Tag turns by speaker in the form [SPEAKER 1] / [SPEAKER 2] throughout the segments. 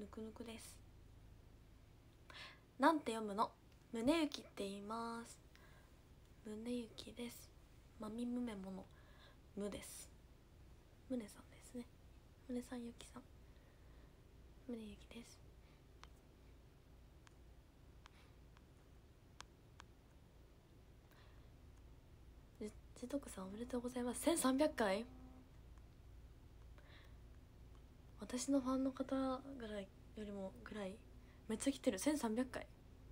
[SPEAKER 1] ぬくぬくです。なんて読むの？宗行って言います。宗行です。まみむめものむです。宗さんですね。宗さんゆきさん、宗行です。ジトクさんおめでとうございます。1300回。私のファンの方ぐらいよりもぐらいめっちゃ来てる。1300回。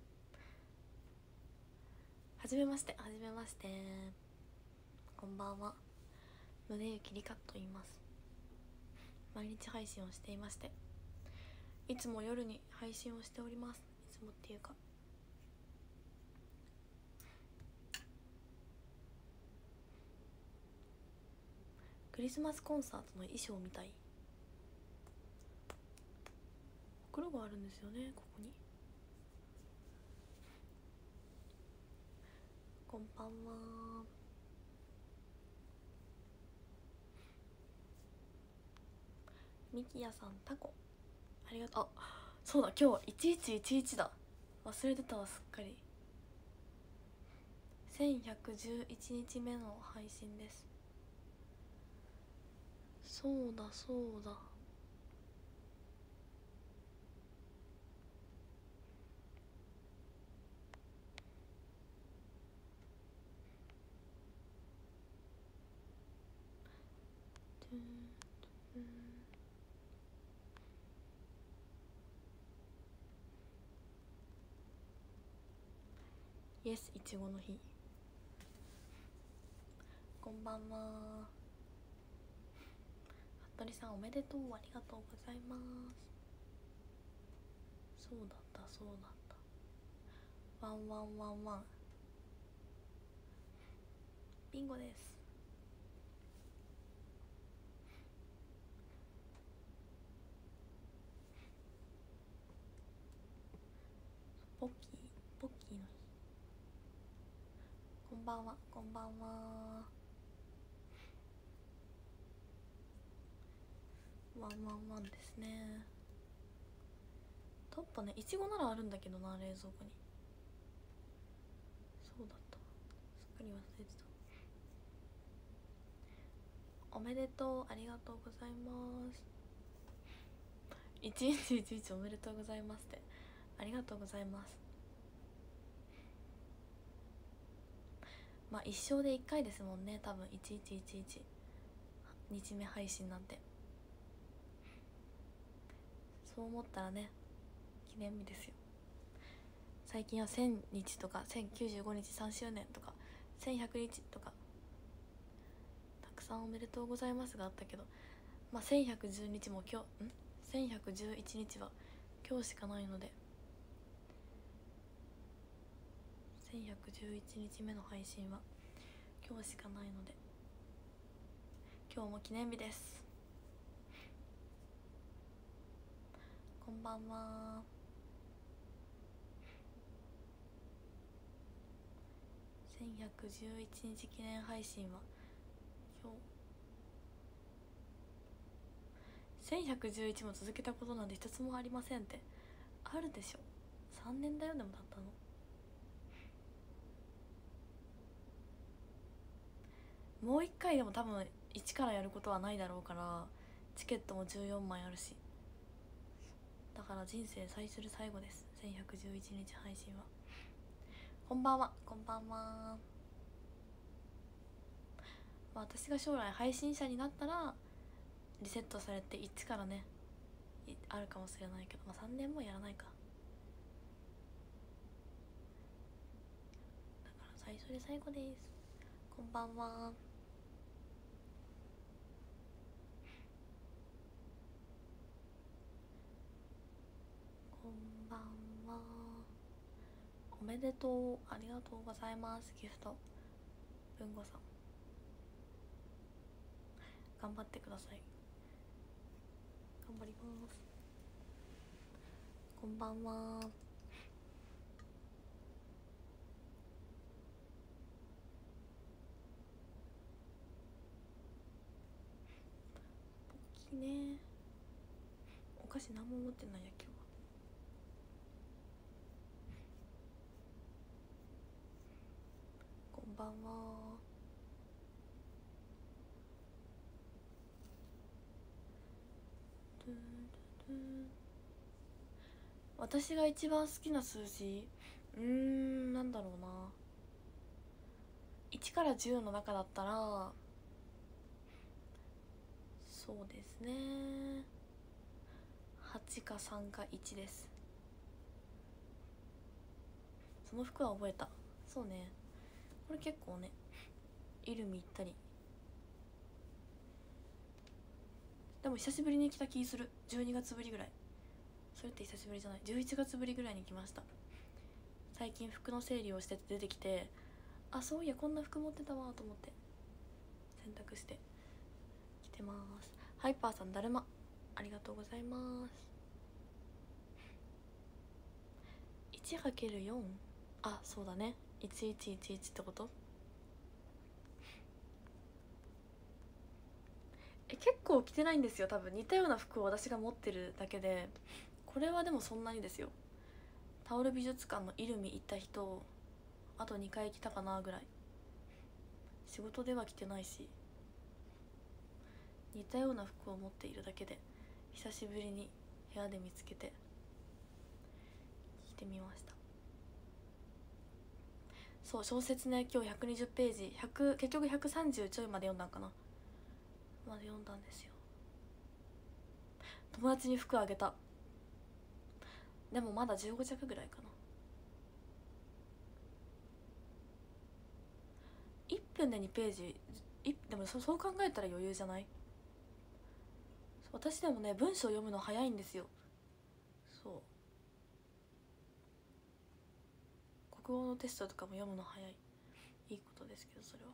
[SPEAKER 1] はじめまして、はじめまして、こんばんは。宗行りかと言います。毎日配信をしていまして、いつも夜に配信をしております。いつもっていうか、クリスマスコンサートの衣装みたい。ほくろがあるんですよね、ここに。こんばんは。ミキヤさん、タコありがとう。あ、そうだ、今日1111だ。忘れてたわ、すっかり。1111日目の配信です。そうだそうだ。イエスいちごの日。こんばんは。服部さんおめでとう、ありがとうございます。そうだったそうだった。ワンワンワンワン。ビンゴです。ポッキーの日。こんばんは、こんばんは。ワンワンワンですね。トッポね、いちごならあるんだけどな、冷蔵庫に。そうだった、すっかり忘れてた。おめでとう、ありがとうございます。1111おめでとうございますって、ありがとうございます。まあ一生で1回ですもんね、多分1111日目配信なんて。そう思ったらね、記念日ですよ。最近は1000日とか1095日3周年とか1100日とかたくさんおめでとうございますがあったけど、まあ1110日も今日1111日は今日しかないので、1111日目の配信は今日しかないので、今日も記念日です。こんばんは。1111日記念配信は今日。1111も続けたことなんて一つもありませんって。あるでしょ、3年だよ。でもだったのもう一回でも多分一からやることはないだろうから、チケットも14枚あるし、だから人生最初で最後です、1111日配信は。こんばんは、こんばんは。まあ、私が将来配信者になったらリセットされて1からねあるかもしれないけど、まあ3年もやらないか。だから最初で最後です。こんばんは。こんばんは。おめでとう、ありがとうございます。ギフト文吾さん、頑張ってください。頑張ります。こんばんは。ポッキーね、お菓箸何も持ってないや今日は。こんばんは。私が一番好きな数字、なんだろうな。1から10の中だったらそうですね、8か3か1です。その服は覚えた。そうね、これ結構ね、イルミ行ったり、でも久しぶりに来た気する。12月ぶりぐらい。それって久しぶりじゃない、11月ぶりぐらいに来ました。最近服の整理をしてて出てきて、あ、そういやこんな服持ってたわと思って洗濯して着てます。ハイパーさん、だるまありがとうございます。 1×4、 あ、そうだね、1111ってこと。結構着てないんですよ。多分似たような服を私が持ってるだけで、これはでもそんなにですよ。タオル美術館のイルミ行った人、あと2回来たかなぐらい。仕事では着てないし、似たような服を持っているだけで、久しぶりに部屋で見つけて着てみました。そう、小説ね、今日120ページ、結局130ちょいまで読んだんかな、まで読んだんですよ。友達に服あげた。でもまだ15着ぐらいかな。1分で2ページ。でもそう考えたら余裕じゃない？私でもね、文章読むの早いんですよ。そう、国語のテストとかも読むの早い。いいことですけど、それは。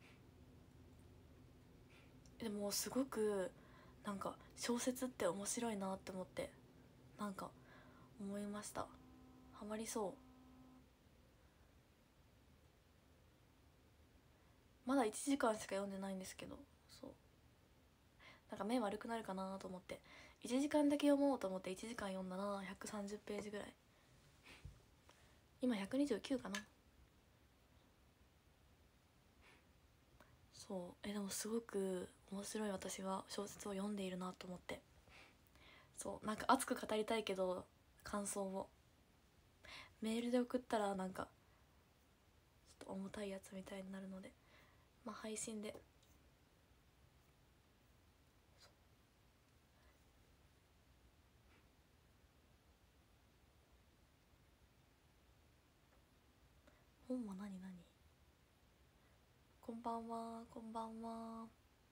[SPEAKER 1] でもすごくなんか小説って面白いなって思って、なんか思いました。ハマりそう。まだ1時間しか読んでないんですけど、そう、なんか目悪くなるかなと思って1時間だけ読もうと思って1時間読んだな。130ページぐらい。今129かな。そう、でもすごく面白い。私は小説を読んでいるなと思って。そう、なんか熱く語りたいけど、感想をメールで送ったらなんかちょっと重たいやつみたいになるので、まあ配信で。本は何？こんばんは、こんばんは。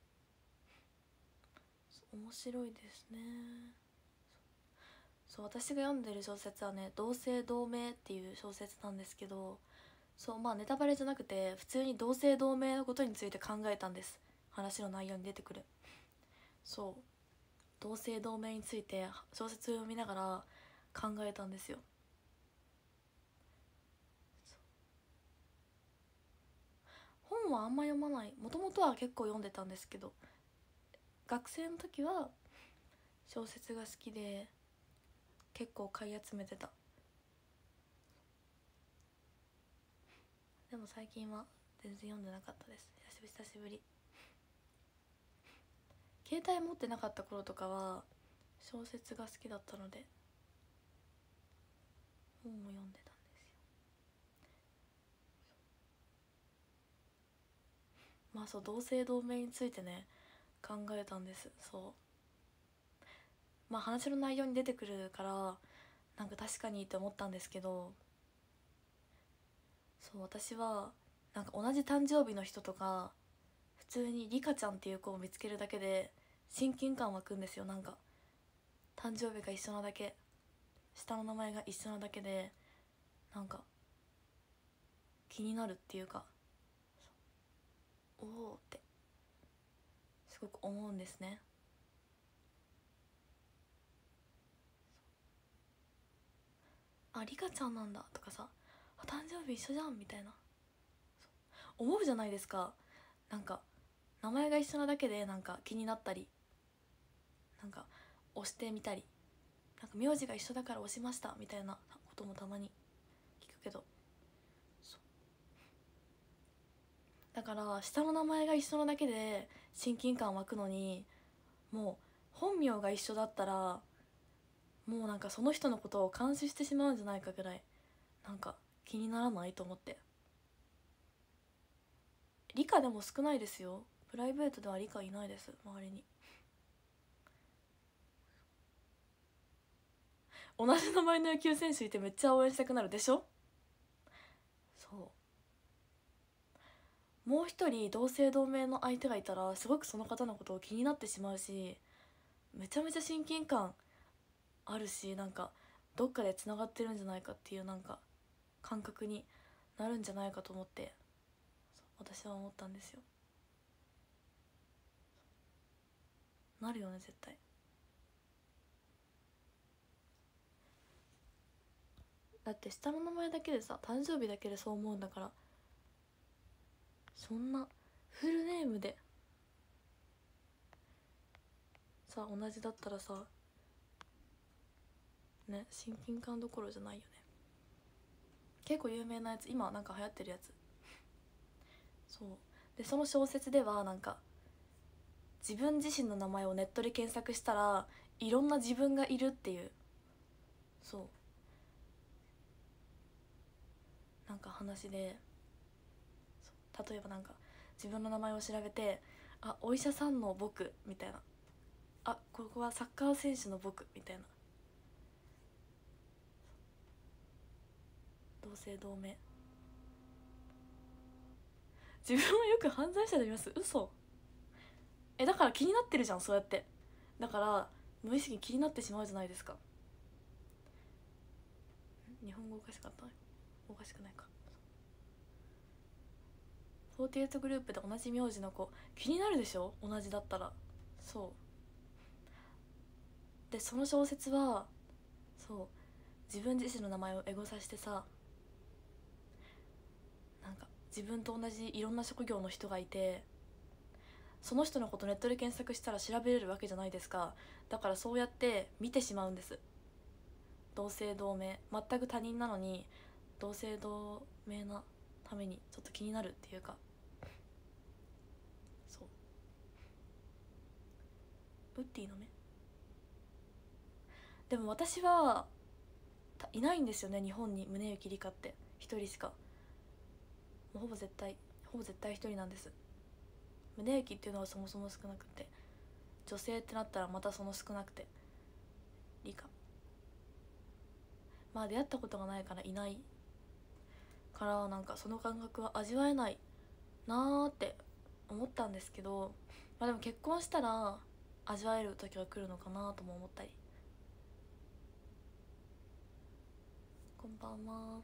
[SPEAKER 1] 面白いですね。そう、私が読んでる小説はね、同姓同名っていう小説なんですけど、そう、まあネタバレじゃなくて普通に同姓同名のことについて考えたんです。話の内容に出てくる。そう、同姓同名について小説を読みながら考えたんですよ。本はあんま読まない。もともとは結構読んでたんですけど、学生の時は小説が好きで結構買い集めてた。でも最近は全然読んでなかったです。久しぶり。携帯持ってなかった頃とかは小説が好きだったので本も読んでたんですよ。まあそう、同姓同名についてね、考えたんです。そう、まあ話の内容に出てくるからなんか確かにって思ったんですけど、そう、私はなんか同じ誕生日の人とか普通にリカちゃんっていう子を見つけるだけで親近感湧くんですよ。なんか誕生日が一緒なだけ、下の名前が一緒なだけでなんか気になるっていうか、おおってすごく思うんですね。あ、リカちゃんなんだとかさ、あ、誕生日一緒じゃんみたいな思うじゃないですか。なんか名前が一緒なだけでなんか気になったり、なんか押してみたりなんか名字が一緒だから押しましたみたいなこともたまに聞くけど、だから下の名前が一緒なだけで親近感湧くのに、もう本名が一緒だったらもうなんかその人のことを監視してしまうんじゃないかぐらいなんか気にならないと思って。理科でも少ないですよ。プライベートでは理科いないです、周りに。同じ名前の野球選手いてめっちゃ応援したくなるでしょ。そうもう一人同姓同名の相手がいたらすごくその方のことを気になってしまうし、めちゃめちゃ親近感あるし、なんかどっかでつながってるんじゃないかっていうなんか感覚になるんじゃないかと思って、私は思ったんですよ。なるよね絶対。だって下の名前だけでさ、誕生日だけでそう思うんだから、そんなフルネームでさ同じだったらさね、親近感どころじゃないよね。結構有名なやつ、今なんか流行ってるやつ。そうで、その小説ではなんか自分自身の名前をネットで検索したらいろんな自分がいるっていう、そうなんか話で、例えばなんか自分の名前を調べて、あ、お医者さんの僕みたいな、あ、ここはサッカー選手の僕みたいな、同姓同名。自分はよく犯罪者で見ます。嘘。だから気になってるじゃん、そうやって。だから無意識に気になってしまうじゃないですか。日本語おかしかった？おかしくないか。48グループで同じ名字の子気になるでしょ、同じだったら。そうで、その小説はそう自分自身の名前をエゴサしてさ、なんか自分と同じいろんな職業の人がいて、その人のことネットで検索したら調べれるわけじゃないですか。だからそうやって見てしまうんです。同姓同名、全く他人なのに同姓同名なためにちょっと気になるっていうか、そうウッディの目。でも私はいないんですよね、日本に宗行梨花って一人しか。もうほぼ絶対一人なんです。宗行っていうのはそもそも少なくて、女性ってなったらまたその少なくて梨花、まあ出会ったことがないからいないから、なんかその感覚は味わえないなーって思ったんですけど、まあでも結婚したら味わえる時が来るのかなとも思ったり。こんばんは。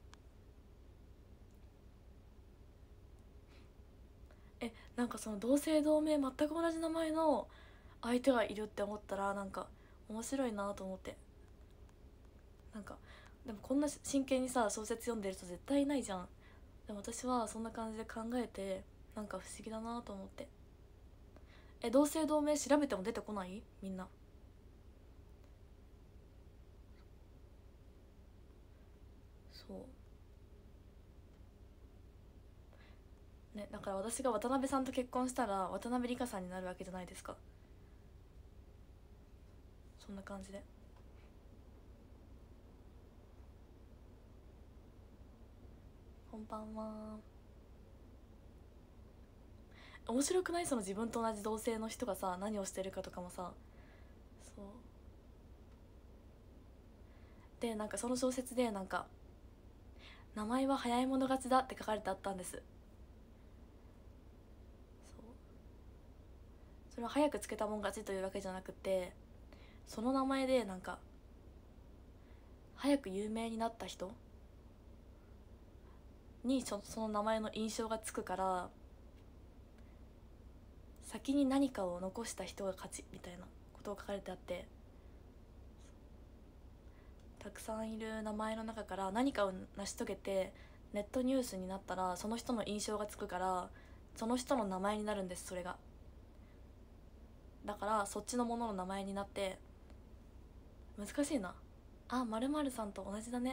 [SPEAKER 1] なんかその同姓同名全く同じ名前の相手がいるって思ったらなんか面白いなと思って。なんかでもこんな真剣にさ小説読んでる人絶対いないじゃん。でも私はそんな感じで考えて、なんか不思議だなと思って。同姓同名調べても出てこない？みんな。そうね、だから私が渡辺さんと結婚したら渡辺梨花さんになるわけじゃないですか。そんな感じで。こんばんは。面白くない？その自分と同じ同性の人がさ何をしてるかとかもさ。そうで、なんかその小説でなんか名前は早い者勝ちだって書かれてあったんです。そうそれは早くつけたもん勝ちというわけじゃなくて、その名前でなんか早く有名になった人にその名前の印象がつくから、先に何かを残した人が勝ちみたいなことを書かれてあって、たくさんいる名前の中から何かを成し遂げてネットニュースになったらその人の印象がつくから、その人の名前になるんです、それが。だからそっちのものの名前になって、 難しいな。あ、〇〇さんと同じだね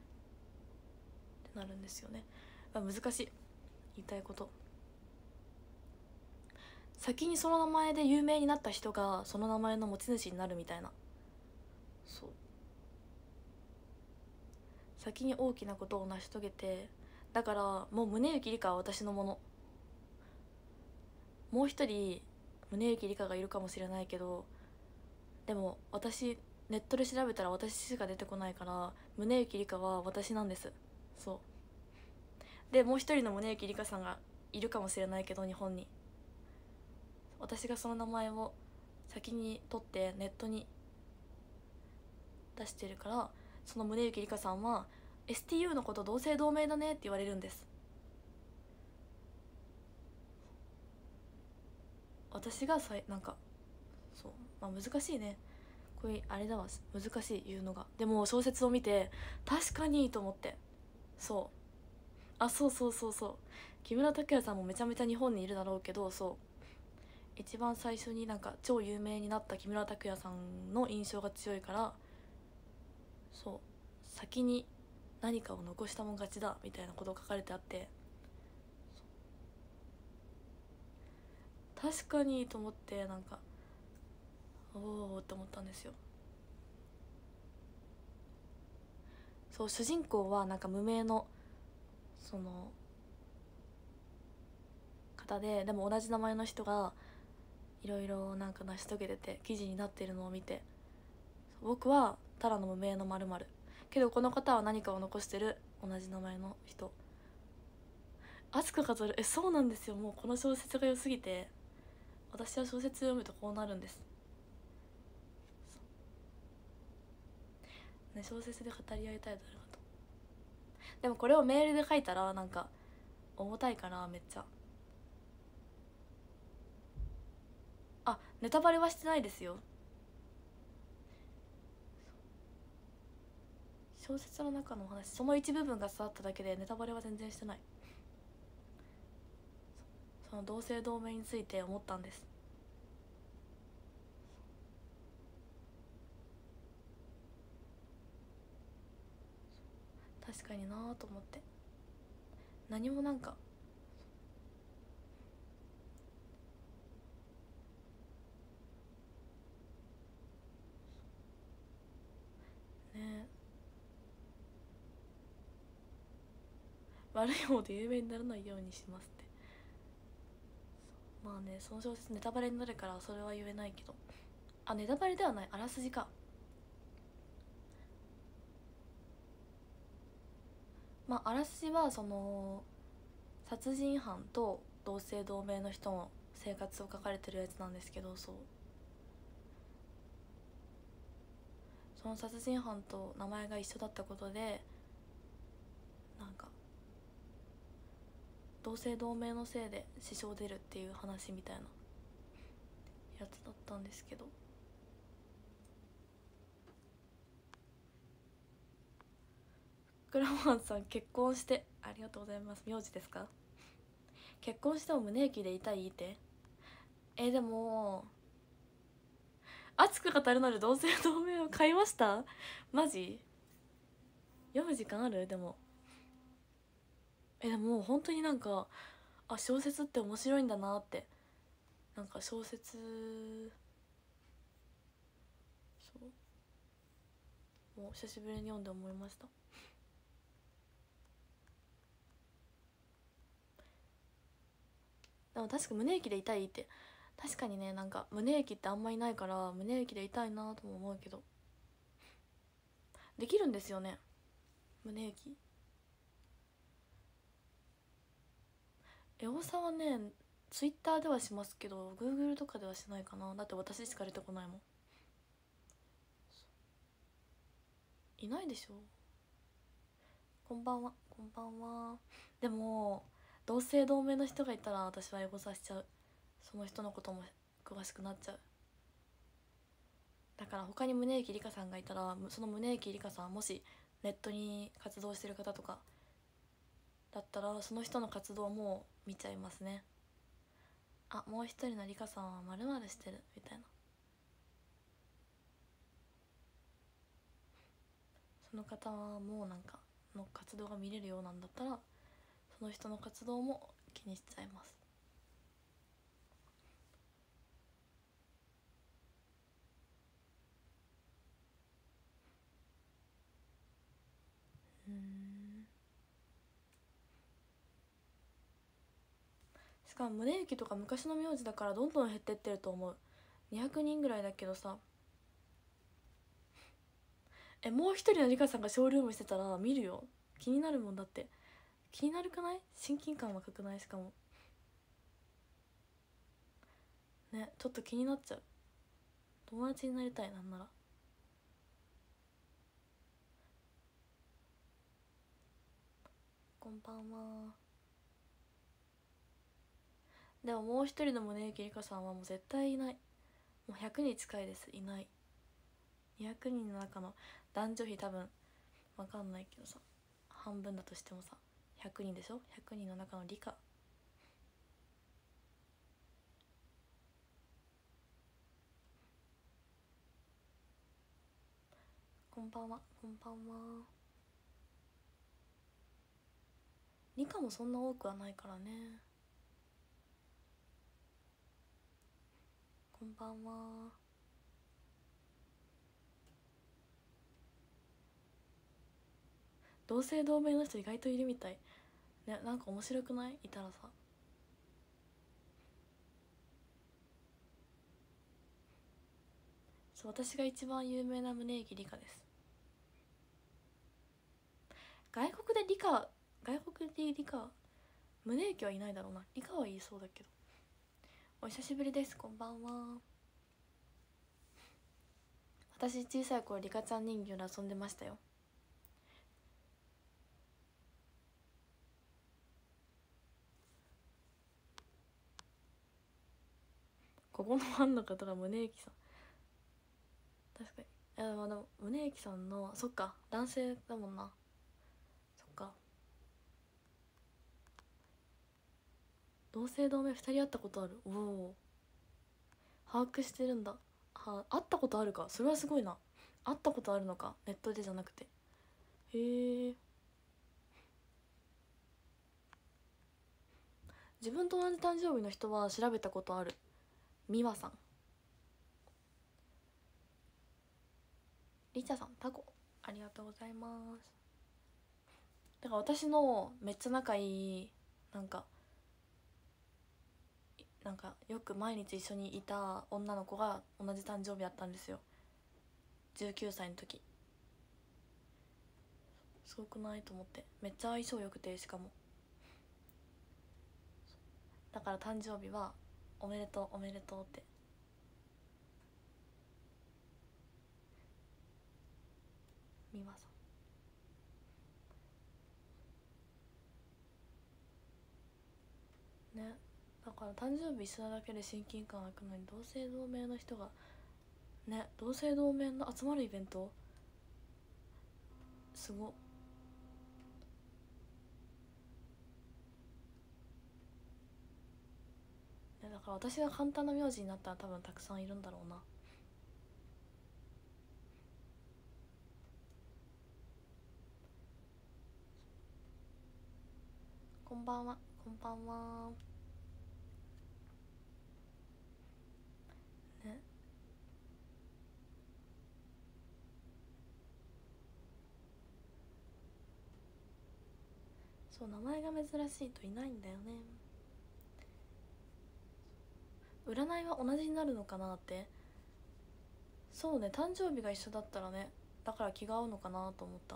[SPEAKER 1] ってなるんですよね。難しい、言いたいこと。先にその名前で有名になった人がその名前の持ち主になるみたいな。そう、先に大きなことを成し遂げて、だからもう宗行里香は私のもの。もう一人宗行里香がいるかもしれないけど、でも私ネットで調べたら私しか出てこないから、宗行里香は私なんです。そうで、もう一人の宗行里香さんがいるかもしれないけど、日本に。私がその名前を先に取ってネットに出してるから、その宗行里香さんは STU のこと同姓同名だねって言われるんです。私がなんかそう、難しいね、これあれだわ、難しい言うのが。でも小説を見て確かにと思って。そう、あ、そうそうそうそう、木村拓哉さんもめちゃめちゃ日本にいるだろうけど、そう一番最初になんか超有名になった木村拓哉さんの印象が強いから、そう先に何かを残したもん勝ちだみたいなことが書かれてあって、確かにと思って、なんかおおって思ったんですよ。そう、主人公はなんか無名のその方で、でも同じ名前の人がいろいろなんか成し遂げてて記事になってるのを見て、僕はただの無名の〇〇けどこの方は何かを残してる同じ名前の人。熱く語る、そうなんですよ。もうこの小説が良すぎて、私は小説読むとこうなるんですね。小説で語り合いたい誰かと。でもこれをメールで書いたらなんか重たいから、めっちゃ。あ、ネタバレはしてないですよ。小説の中のお話、その一部分が伝わっただけでネタバレは全然してない。その同姓同名について思ったんです。確かになぁと思って。何もなんかね、悪い方で有名にならないようにしますって。まあね、その小説ネタバレになるからそれは言えないけど。あ、ネタバレではない、あらすじか。あらすじはその殺人犯と同姓同名の人の生活を書かれてるやつなんですけど、その殺人犯と名前が一緒だったことで、なんか同姓同名のせいで支障出るっていう話みたいなやつだったんですけど。クラマンさん、結婚してありがとうございます。名字ですか？結婚しても胸駅でいたいって。でも熱く語るので同姓同名を買いました。マジ？読む時間ある？でもでも本当になんか、あ、小説って面白いんだなって。なんか小説、そうもう久しぶりに読んで思いました。でも確か胸駅でいたいって、確かにね、なんか胸駅ってあんまいないから胸駅でいたいなとも思うけど、できるんですよね、胸駅。エゴサはね、ツイッターではしますけど Google とかではしないかな。だって私しか出てこないもん。いないでしょ。こんばんは、こんばんは。でも同姓同名の人がいたら私はエゴサしちゃう。その人のことも詳しくなっちゃう。だから他に宗行里香さんがいたら、その宗行里香さんもしネットに活動してる方とかだったら、その人の活動も見ちゃいますね。あ、もう一人の里香さんは〇〇してるみたいな。 その方もなんかの活動が見れるようなんだったらその人の活動も気にしちゃいます。しかも宗行とか昔の名字だからどんどん減ってってると思う。200人ぐらいだけどさ、もう一人のリカさんがショールームしてたら見るよ。気になるもん。だって気になるくない？親近感若くない？しかもね、ちょっと気になっちゃう。友達になりたい。なんならこんばんは。でももう一人の宗行リカさんはもう絶対いない。もう100に近いです。いない。200人の中の男女比多分わかんないけどさ、半分だとしてもさ100人でしょ。100人の中の理科。こんばんは。こんばんは。理科もそんな多くはないからね。こんばんは。同姓同名の人意外といるみたいね。なんか面白くない？いたらさ。そう、私が一番有名な宗行理科です。外国で理科、外国で理科、宗行はいないだろうな。理科は言いそうだけど。お久しぶりです。こんばんは。私小さい頃リカちゃん人形で遊んでましたよ。ここのファンの方が宗行さん。確かに。でも宗行さんの、そっか、男性だもんな。そっか、同姓同名2人会ったことある。おお、把握してるんだ。会ったことあるか。それはすごいな。会ったことあるのか、ネットでじゃなくて。へえ。自分と同じ誕生日の人は調べたことある。美和さん、リチャさん、タコありがとうございます。だから私のめっちゃ仲いい、なんかよく毎日一緒にいた女の子が同じ誕生日だったんですよ。19歳の時。すごくないと思って。めっちゃ相性良くて、しかもだから誕生日はおめでとうおめでとうって。美和さんね。だから誕生日一緒なだけで親近感湧くのに、同姓同名の人がね、同姓同名の集まるイベント、すごっ。ね、だから私が簡単な名字になったら多分たくさんいるんだろうな。こんばんは。こんばんは。ね、そう、名前が珍しいといないんだよね。占いは同じになるのかなって。そうね、誕生日が一緒だったらね、だから気が合うのかなと思った。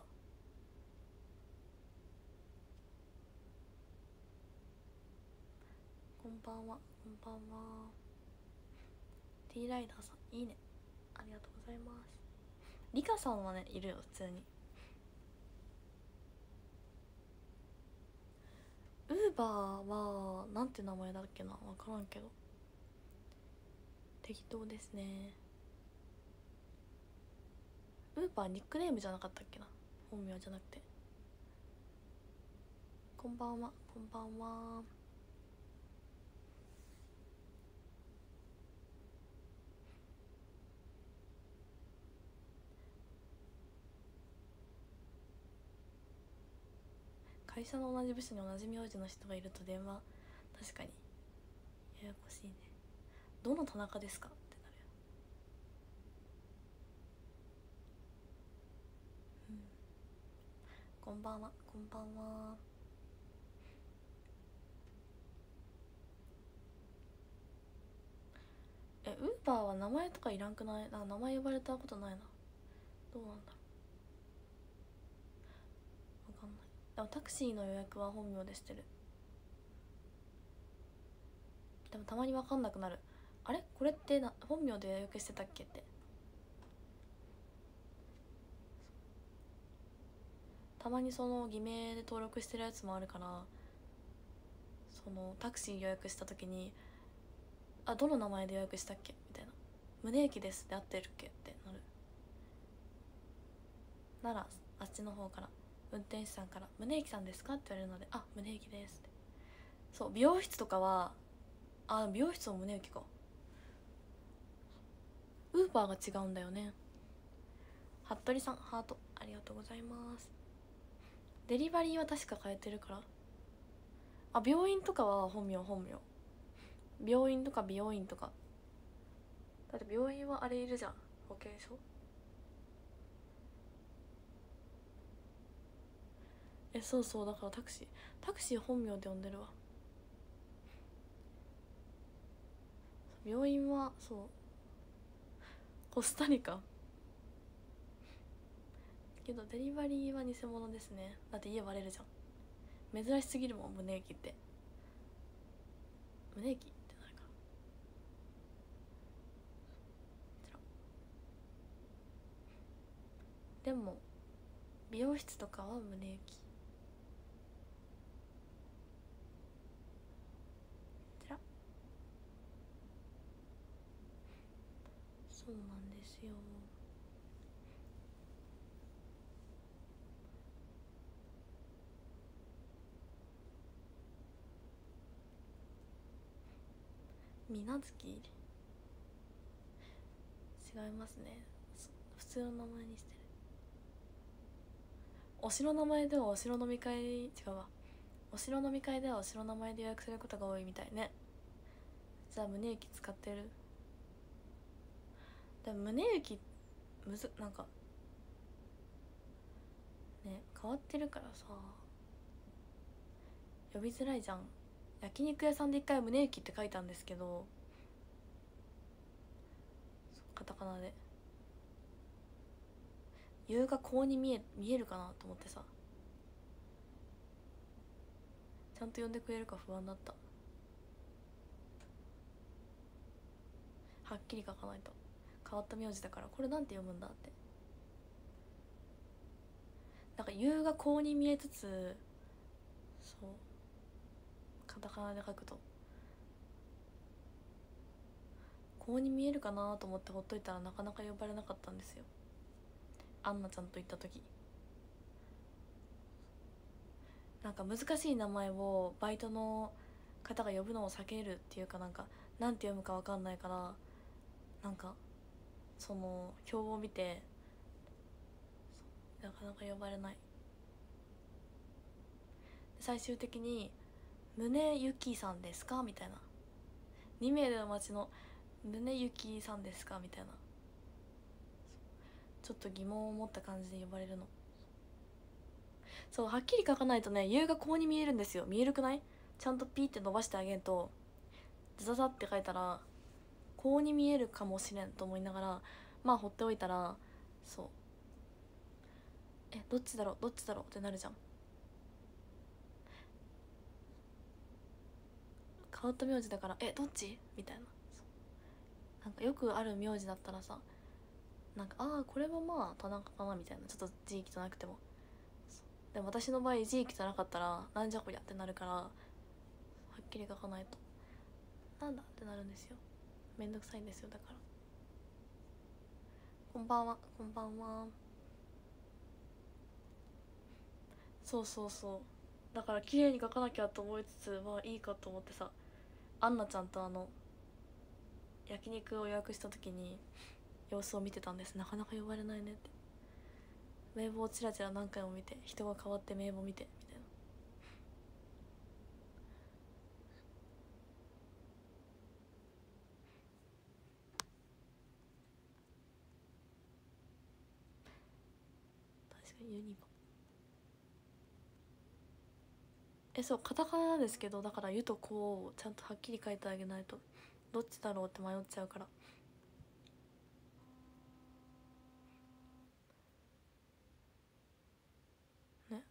[SPEAKER 1] こんばんは。こんばんは。 T ライダーさん、いいね、ありがとうございます。リカさんはね、いるよ普通に。ウーバーはなんて名前だっけな、分からんけど適当ですね。ウーバーニックネームじゃなかったっけな、本名じゃなくて。こんばんは。こんばんは。 会社の同じ部署に同じ名字の人がいると電話確かにややこしいね。どの田中ですかってなるよ。こんばんは、こんばんは。ウーバーは名前とかいらんくない？名前呼ばれたことないな。どうなんだろう、わかんない。でもタクシーの予約は本名でしてる。でもたまにわかんなくなる。あれこれって本名で予約してたっけって。たまにその偽名で登録してるやつもあるから、そのタクシー予約した時にどの名前で予約したっけみたいな。宗行ですって合ってるっけってなる。ならあっちの方から運転手さんから宗行さんですかって言われるので、宗行ですって。そう、美容室とかは美容室も宗行か。ウーバーが違うんだよね。服部さんハートありがとうございます。デリバリーは確か変えてるから。病院とかは本名。病院とか美容院とか。だって病院はあれいるじゃん、保険証。そうそう、だからタクシー本名で呼んでるわ。病院はそうコスタリカけどデリバリーは偽物ですね。だって家バレるじゃん。珍しすぎるもん、宗行って。宗行ってなるから。でも美容室とかは宗行。そうなんですよ。水無月違いますね。普通の名前にしてる。お城の名前ではお城飲み会違うわ。お城飲み会ではお城の名前で予約することが多いみたいね。じゃあ宗行使ってる。でも宗行なんかね変わってるからさ呼びづらいじゃん。焼肉屋さんで一回宗行って書いたんですけど、カタカナで優がこうに見えるかなと思ってさ、ちゃんと呼んでくれるか不安だった。はっきり書かないと。変わった名字だからこれなんて読むんだって。なんか優がこうに見えつつ、そうカタカナで書くとこうに見えるかなと思ってほっといたらなかなか呼ばれなかったんですよ。アンナちゃんと行った時、なんか難しい名前をバイトの方が呼ぶのを避けるっていうか、なんて読むか分かんないから、なんかその表を見てなかなか呼ばれない。最終的に「宗行さんですか?」みたいな、2名での町の宗行さんですかみたいな、ちょっと疑問を持った感じで呼ばれるの。そう、はっきり書かないとね、優がこうに見えるんですよ。見えるくない？ちゃんとピーって伸ばしてあげんと、ザザって書いたらこうに見えるかもしれんと思いながら、まあ放っておいたら、そうどっちだろうってなるじゃん。変わった名字だからどっちみたいな。なんかよくある名字だったらさ、なんかこれはまあ田中かなみたいな、ちょっと字汚くても。でも私の場合字汚かったらなんじゃこりゃってなるから、はっきり書かないとなんだってなるんですよ。めんどくさいんですよ。だからこんばんは。そうだから綺麗に書かなきゃと思いつつ、まあいいかと思ってさ、アンナちゃんと焼肉を予約した時に様子を見てたんです。なかなか呼ばれないねって。名簿をチラチラ何回も見て、人が変わって名簿見てみたいな。 ユニバそうカタカナなんですけど、だから「ゆ」と「こ」をちゃんとはっきり書いてあげないとどっちだろうって迷っちゃうからね。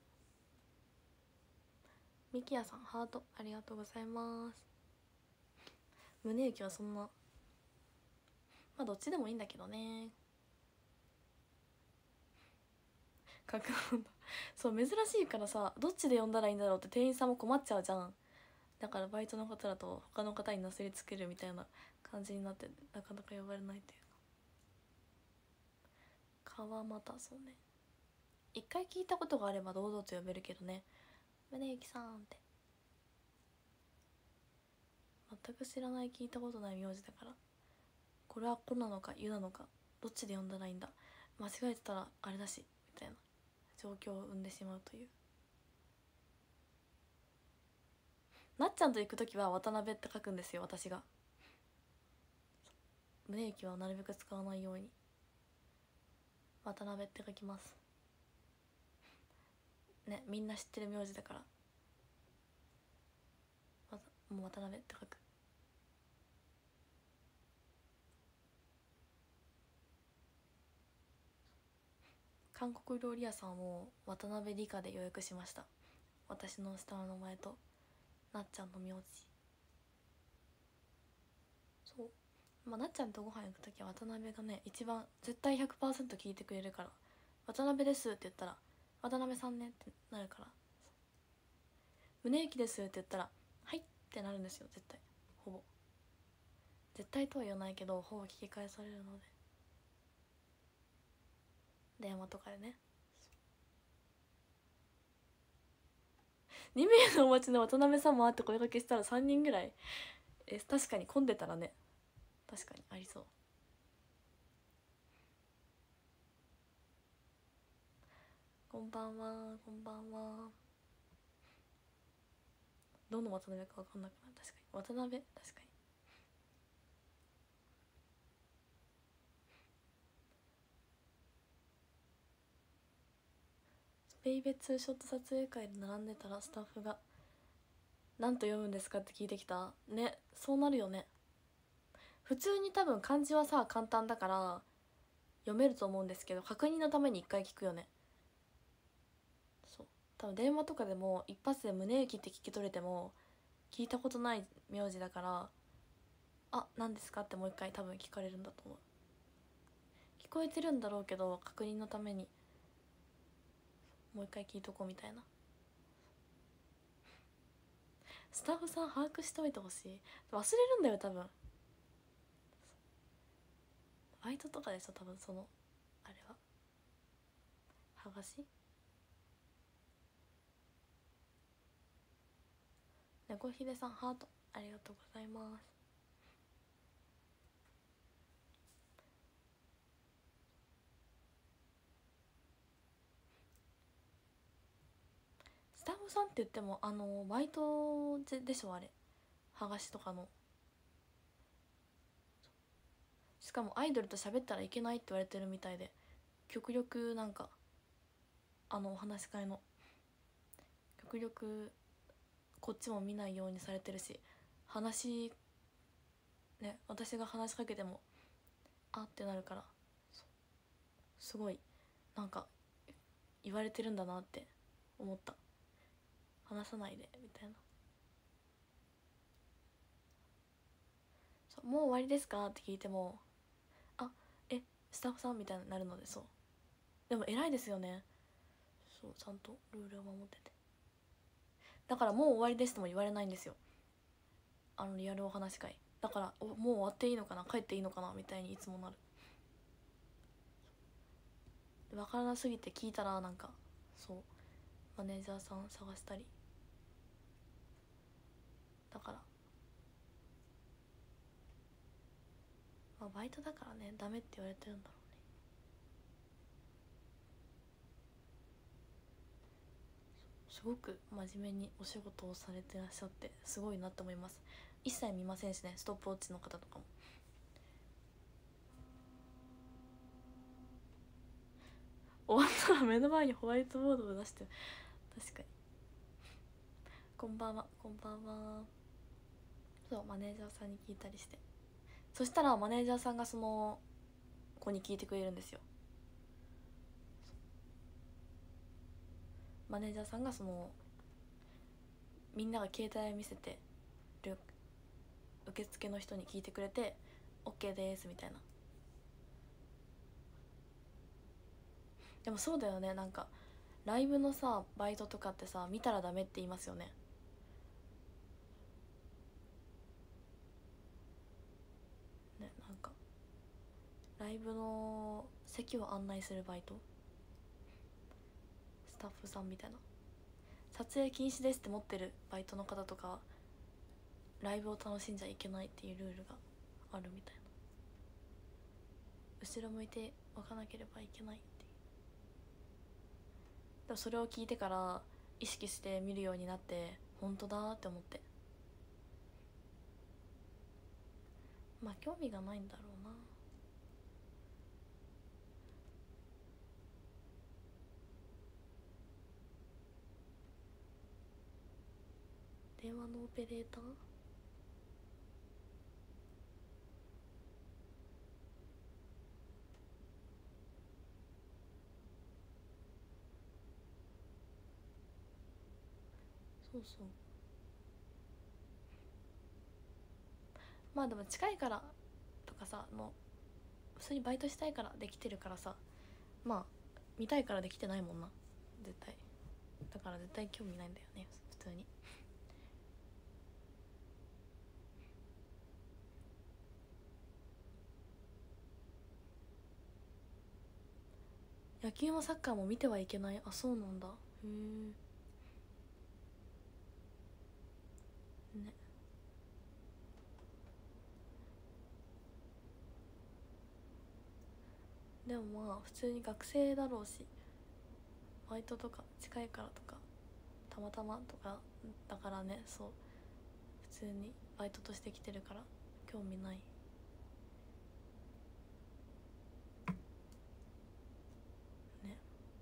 [SPEAKER 1] ミキヤさんハートありがとうございます。宗行はそんな、まあどっちでもいいんだけどね。書くのそう珍しいからさ、どっちで呼んだらいいんだろうって店員さんも困っちゃうじゃん。だからバイトの方だと他の方になすりつけるみたいな感じになって、なかなか呼ばれないというか。川又、そうね、一回聞いたことがあれば堂々と呼べるけどね、宗行さんって全く知らない、聞いたことない名字だから、これは「こ」なのか「ゆ」なのかどっちで呼んだらいいんだ、間違えてたらあれだしみたいな状況を生んでしまうという。なっちゃんと行く時は渡辺って書くんですよ私が。宗行はなるべく使わないように渡辺って書きますね。みんな知ってる名字だからもう渡辺って書く。韓国料理屋さんも渡辺理香で予約しました。私の下の名前となっちゃんの名字。そう、まあ、なっちゃんとご飯行く時は渡辺がね一番絶対 100% 聞いてくれるから、渡辺ですって言ったら渡辺さんねってなるから、宗行ですって言ったらはいってなるんですよ絶対。ほぼ絶対とは言わないけどほぼ聞き返されるので、電話とかでね。2名のお待ちの渡辺さんもあって声掛けしたら3人ぐらい。確かに混んでたらね、確かにありそう。こんばんは、こんばんは。どの渡辺か分かんなくなる。確かに渡辺、確かに。ベイベツーショット撮影会で並んでたらスタッフが「何と読むんですか?」って聞いてきたね。そうなるよね。普通に多分漢字はさ簡単だから読めると思うんですけど、確認のために一回聞くよね。そう、多分電話とかでも一発で「宗行」って聞き取れても聞いたことない名字だから「あ、何ですか?」ってもう一回多分聞かれるんだと思う。聞こえてるんだろうけど確認のためにもう一回聞いとこうみたいな。スタッフさん把握しておいてほしい。忘れるんだよ多分。バイトとかでしょ多分。そのあれは剥がし猫ひでさんハートありがとうございます。スタッフさんって言ってもバイトでしょあれ、剥がしとかの。しかもアイドルと喋ったらいけないって言われてるみたいで、極力なんかお話し会の極力こっちも見ないようにされてるし、話ね、私が話しかけてもあってなるから、すごいなんか言われてるんだなって思った。話さないでみたいな。そう、もう終わりですかって聞いてもあ、スタッフさんみたいになるので。そうでも偉いですよね。そうちゃんとルールを守ってて、だからもう終わりですとも言われないんですよ、リアルお話し会だから。もう終わっていいのかな、帰っていいのかなみたいにいつもなる。分からなすぎて聞いたらなんか、そうマネージャーさん探したり。だからまあバイトだからねダメって言われてるんだろうね。すごく真面目にお仕事をされてらっしゃってすごいなって思います。一切見ませんしね、ストップウォッチの方とかも。終わった目の前にホワイトボードを出して。確かに。こんばんは、こんばんは。そう、マネージャーさんに聞いたりして、そしたらマネージャーさんがその子に聞いてくれるんですよ。マネージャーさんがそのみんなが携帯を見せてる受付の人に聞いてくれて OK ですみたいな。でもそうだよね、なんかライブのさバイトとかってさ見たらダメって言いますよね。ね、なんかライブの席を案内するバイト、スタッフさんみたいな、撮影禁止ですって持ってるバイトの方とかライブを楽しんじゃいけないっていうルールがあるみたいな。後ろ向いておかなければいけないっていう。でもそれを聞いてから意識して見るようになって、本当だって思って。まあ興味がないんだろうな。電話のオペレーター、そうそう。まあでも近いからとかさ、もう普通にバイトしたいからできてるからさ、まあ見たいからできてないもんな絶対。だから絶対興味ないんだよね普通に。野球もサッカーも見てはいけない。あ、そうなんだ。へえ。ね。でもまあ普通に学生だろうし、バイトとか近いからとかたまたまとかだからね。そう、普通にバイトとして来てるから興味ないね。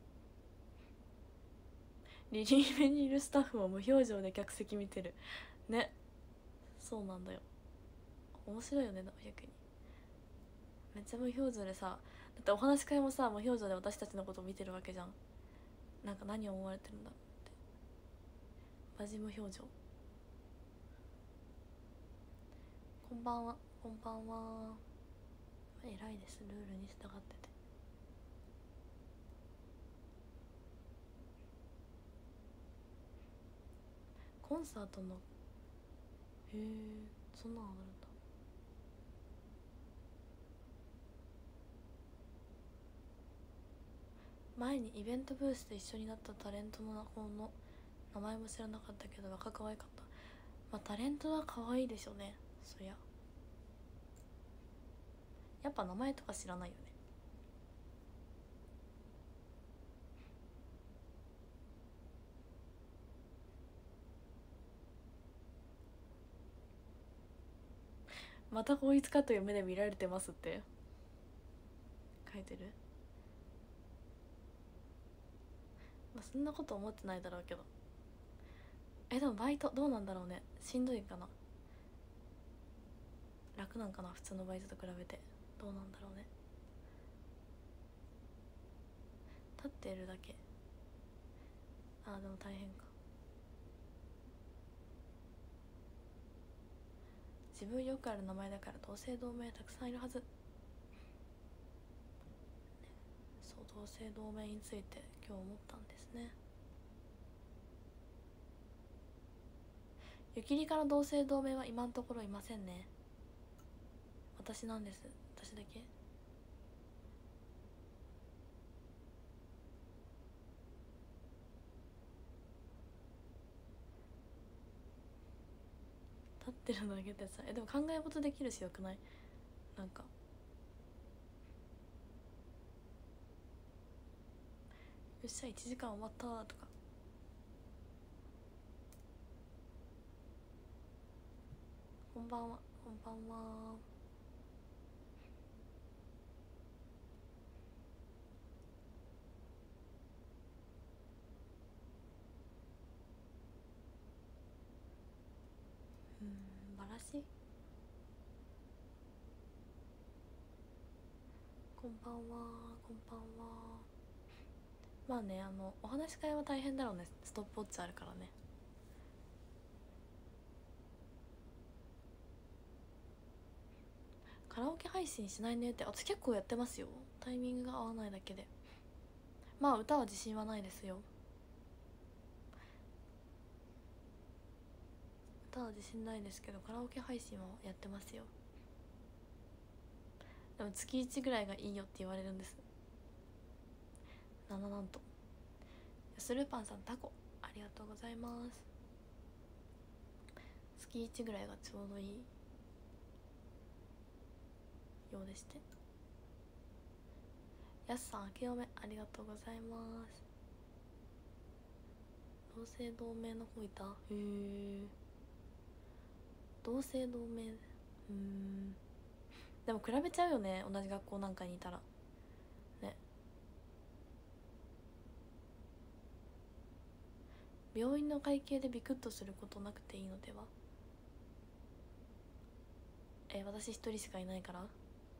[SPEAKER 1] リリーベにいるスタッフも無表情で客席見てるね。そうなんだよ。面白いよね逆に。めっちゃ無表情でさ、だってお話し会もさ無表情で私たちのことを見てるわけじゃん。なんか何を思われてるんだろうって。マジ無表情。こんばんは、こんばんは。偉いです、ルールに従ってて。コンサートの、へえ、そんなんあるんだ。前にイベントブースで一緒になったタレントの子の名前も知らなかったけど若可愛かった。まあタレントは可愛いでしょうね、そりゃ。やっぱ名前とか知らないよね。またこいつかという目で見られてますって書いてる。まあそんなこと思ってないだろうけど。でもバイトどうなんだろうね。しんどいかな、楽なんかな、普通のバイトと比べて。どうなんだろうね。立ってるだけ。あーでも大変か。自分よくある名前だから同姓同名たくさんいるはず、ね。そう、同姓同名について今日思ったんですね。ゆきりから同姓同名は今のところいませんね。私なんです、私だけ。立ってるだけでさ、でも考え事できるしよくない？なんかよっしゃ1時間終わったとか。こんばんは、こんばんは。 し。こんばんは、こんばんは。まあね、お話し会は大変だろうね、ストップウォッチあるからね。カラオケ配信しないねって、私結構やってますよ、タイミングが合わないだけで。まあ歌は自信はないですよ、歌は自信ないですけどカラオケ配信はやってますよ。でも月1ぐらいがいいよって言われるんです。なんとスルーパンさんタコありがとうございます。月1ぐらいがちょうどいいようでして。やすさん明けおめありがとうございます。同姓同名の子いた。へえ、同姓同名。でも比べちゃうよね、同じ学校なんかにいたらね。病院の会計でビクッとすることなくていいのでは。私一人しかいないから。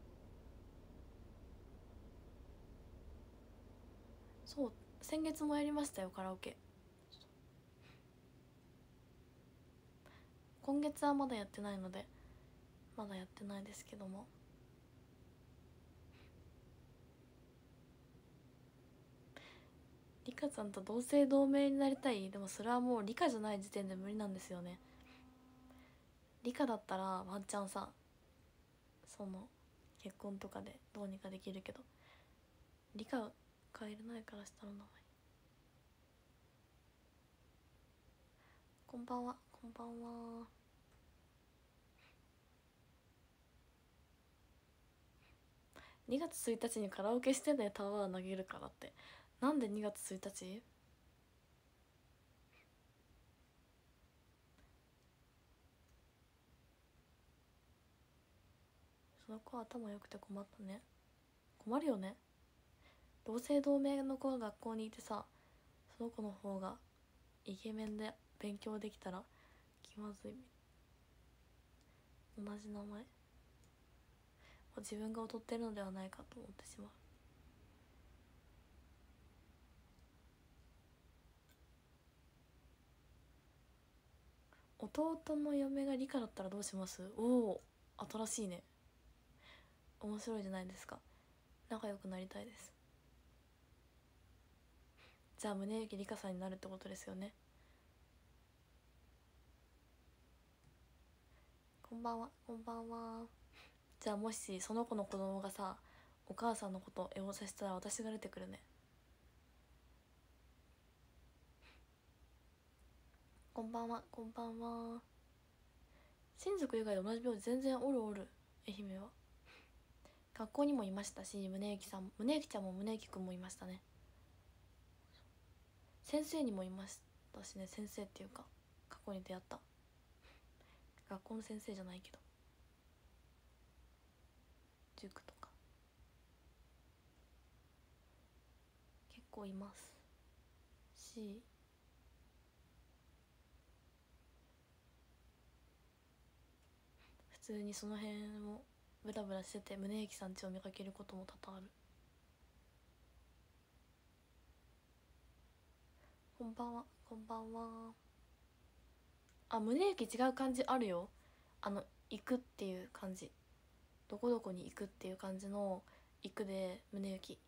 [SPEAKER 1] そう、先月もやりましたよカラオケ。今月はまだやってないのでまだやってないですけども、リカちゃんと同姓同名になりたい。でもそれはもうリカじゃない時点で無理なんですよね。リカだったらワンチャンさ、その結婚とかでどうにかできるけど、リカ変えれないから下の名前。こんばんは、こんばんは。2月1日にカラオケしてね、タワー投げるからって。なんで2月1日？その子は頭良くて困ったね。困るよね。同姓同名の子が学校にいてさ、その子の方がイケメンで勉強できたら気まずい。同じ名前、自分が劣ってるのではないかと思ってしまう。弟の嫁が理科だったらどうします？おお、新しいね。面白いじゃないですか。仲良くなりたいです。じゃあ宗行理香さんになるってことですよね。こんばんは、こんばんは。じゃあもしその子の子供がさ、お母さんのことエゴサしたら私が出てくるね。こんばんは、こんばんは。親族以外で同じ病気全然おるおる。愛媛は学校にもいましたし、宗行さん、宗行ちゃんも宗行くんもいましたね。先生にもいましたしね。先生っていうか過去に出会った学校の先生じゃないけど塾とか結構いますし、普通にその辺をブラブラしてて宗行さん家を見かけることも多々ある。こんばんは、こんばんは。あ、宗行違う漢字あるよ。行くっていう漢字、どこどこに行くっていう感じの行くで宗行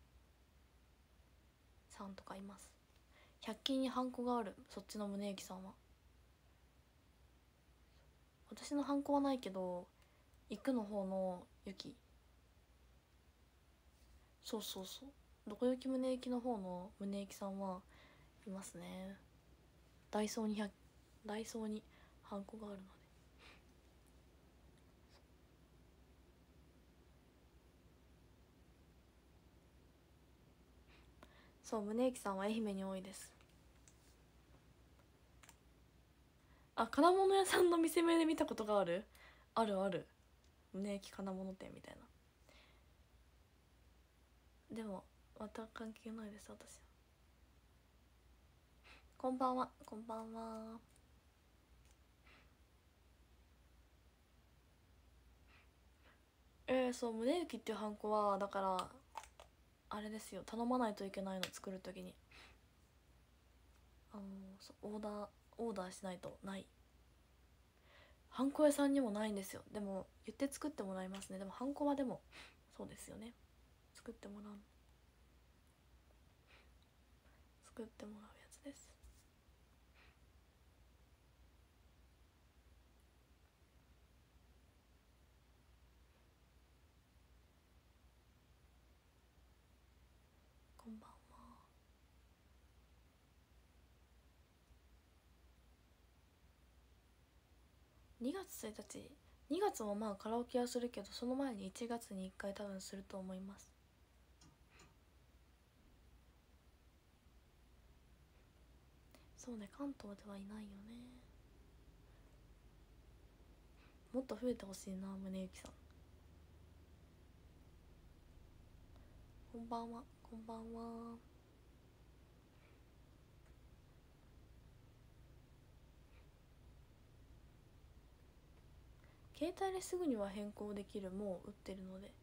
[SPEAKER 1] さんとかいます。100均にハンコがある、そっちの宗行さんは。私のハンコはないけど行くの方のゆき、そうそうそう、どこゆき宗行の方の宗行さんはいますね。ダイソーにダイソーにハンコがあるので。そう、宗行さんは愛媛に多いです。あ、金物屋さんの店名で見たことがある。あるある、宗行金物店みたいな。でもまた関係ないです私は。こんばんは、こんばんは。 そう、宗行っていうハンコはだからあれですよ、頼まないといけないの、作る時にオーダーしないとない。ハンコ屋さんにもないんですよ。でも言って作ってもらいますね。でもハンコはでもそうですよね、作ってもらうやつです。こんばんは。2月1日、2月もまあカラオケはするけど、その前に1月に1回多分すると思います。そうね、関東ではいないよね。もっと増えてほしいな、宗行さん。こんばんは、こんばんは。携帯ですぐには変更できる、もう売ってるので。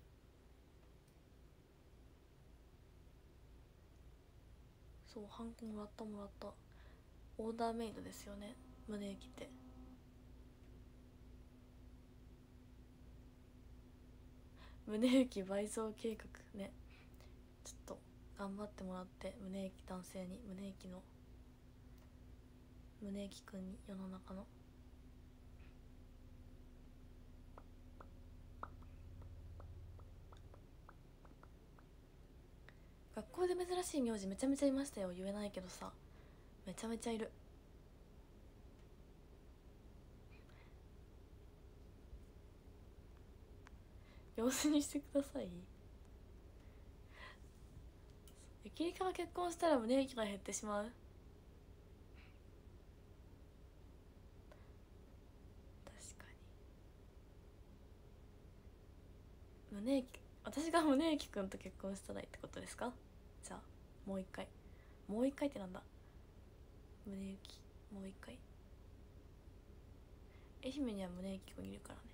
[SPEAKER 1] そう、ハンコもらった。オーダーメイドですよね、宗行って。宗行倍増計画ね、ちょっと頑張ってもらって、宗行男性に、宗行くんに、世の中の。学校で珍しい名字めちゃめちゃいましたよ。言えないけどさ、めちゃめちゃいる。様子にしてください。ゆきりかが結婚したら宗行が減ってしまう。確かに。私が宗行くんと結婚したらいいってことですか？じゃあもう一回ってなんだ。宗行、もう一回。愛媛には宗行くんいるからね。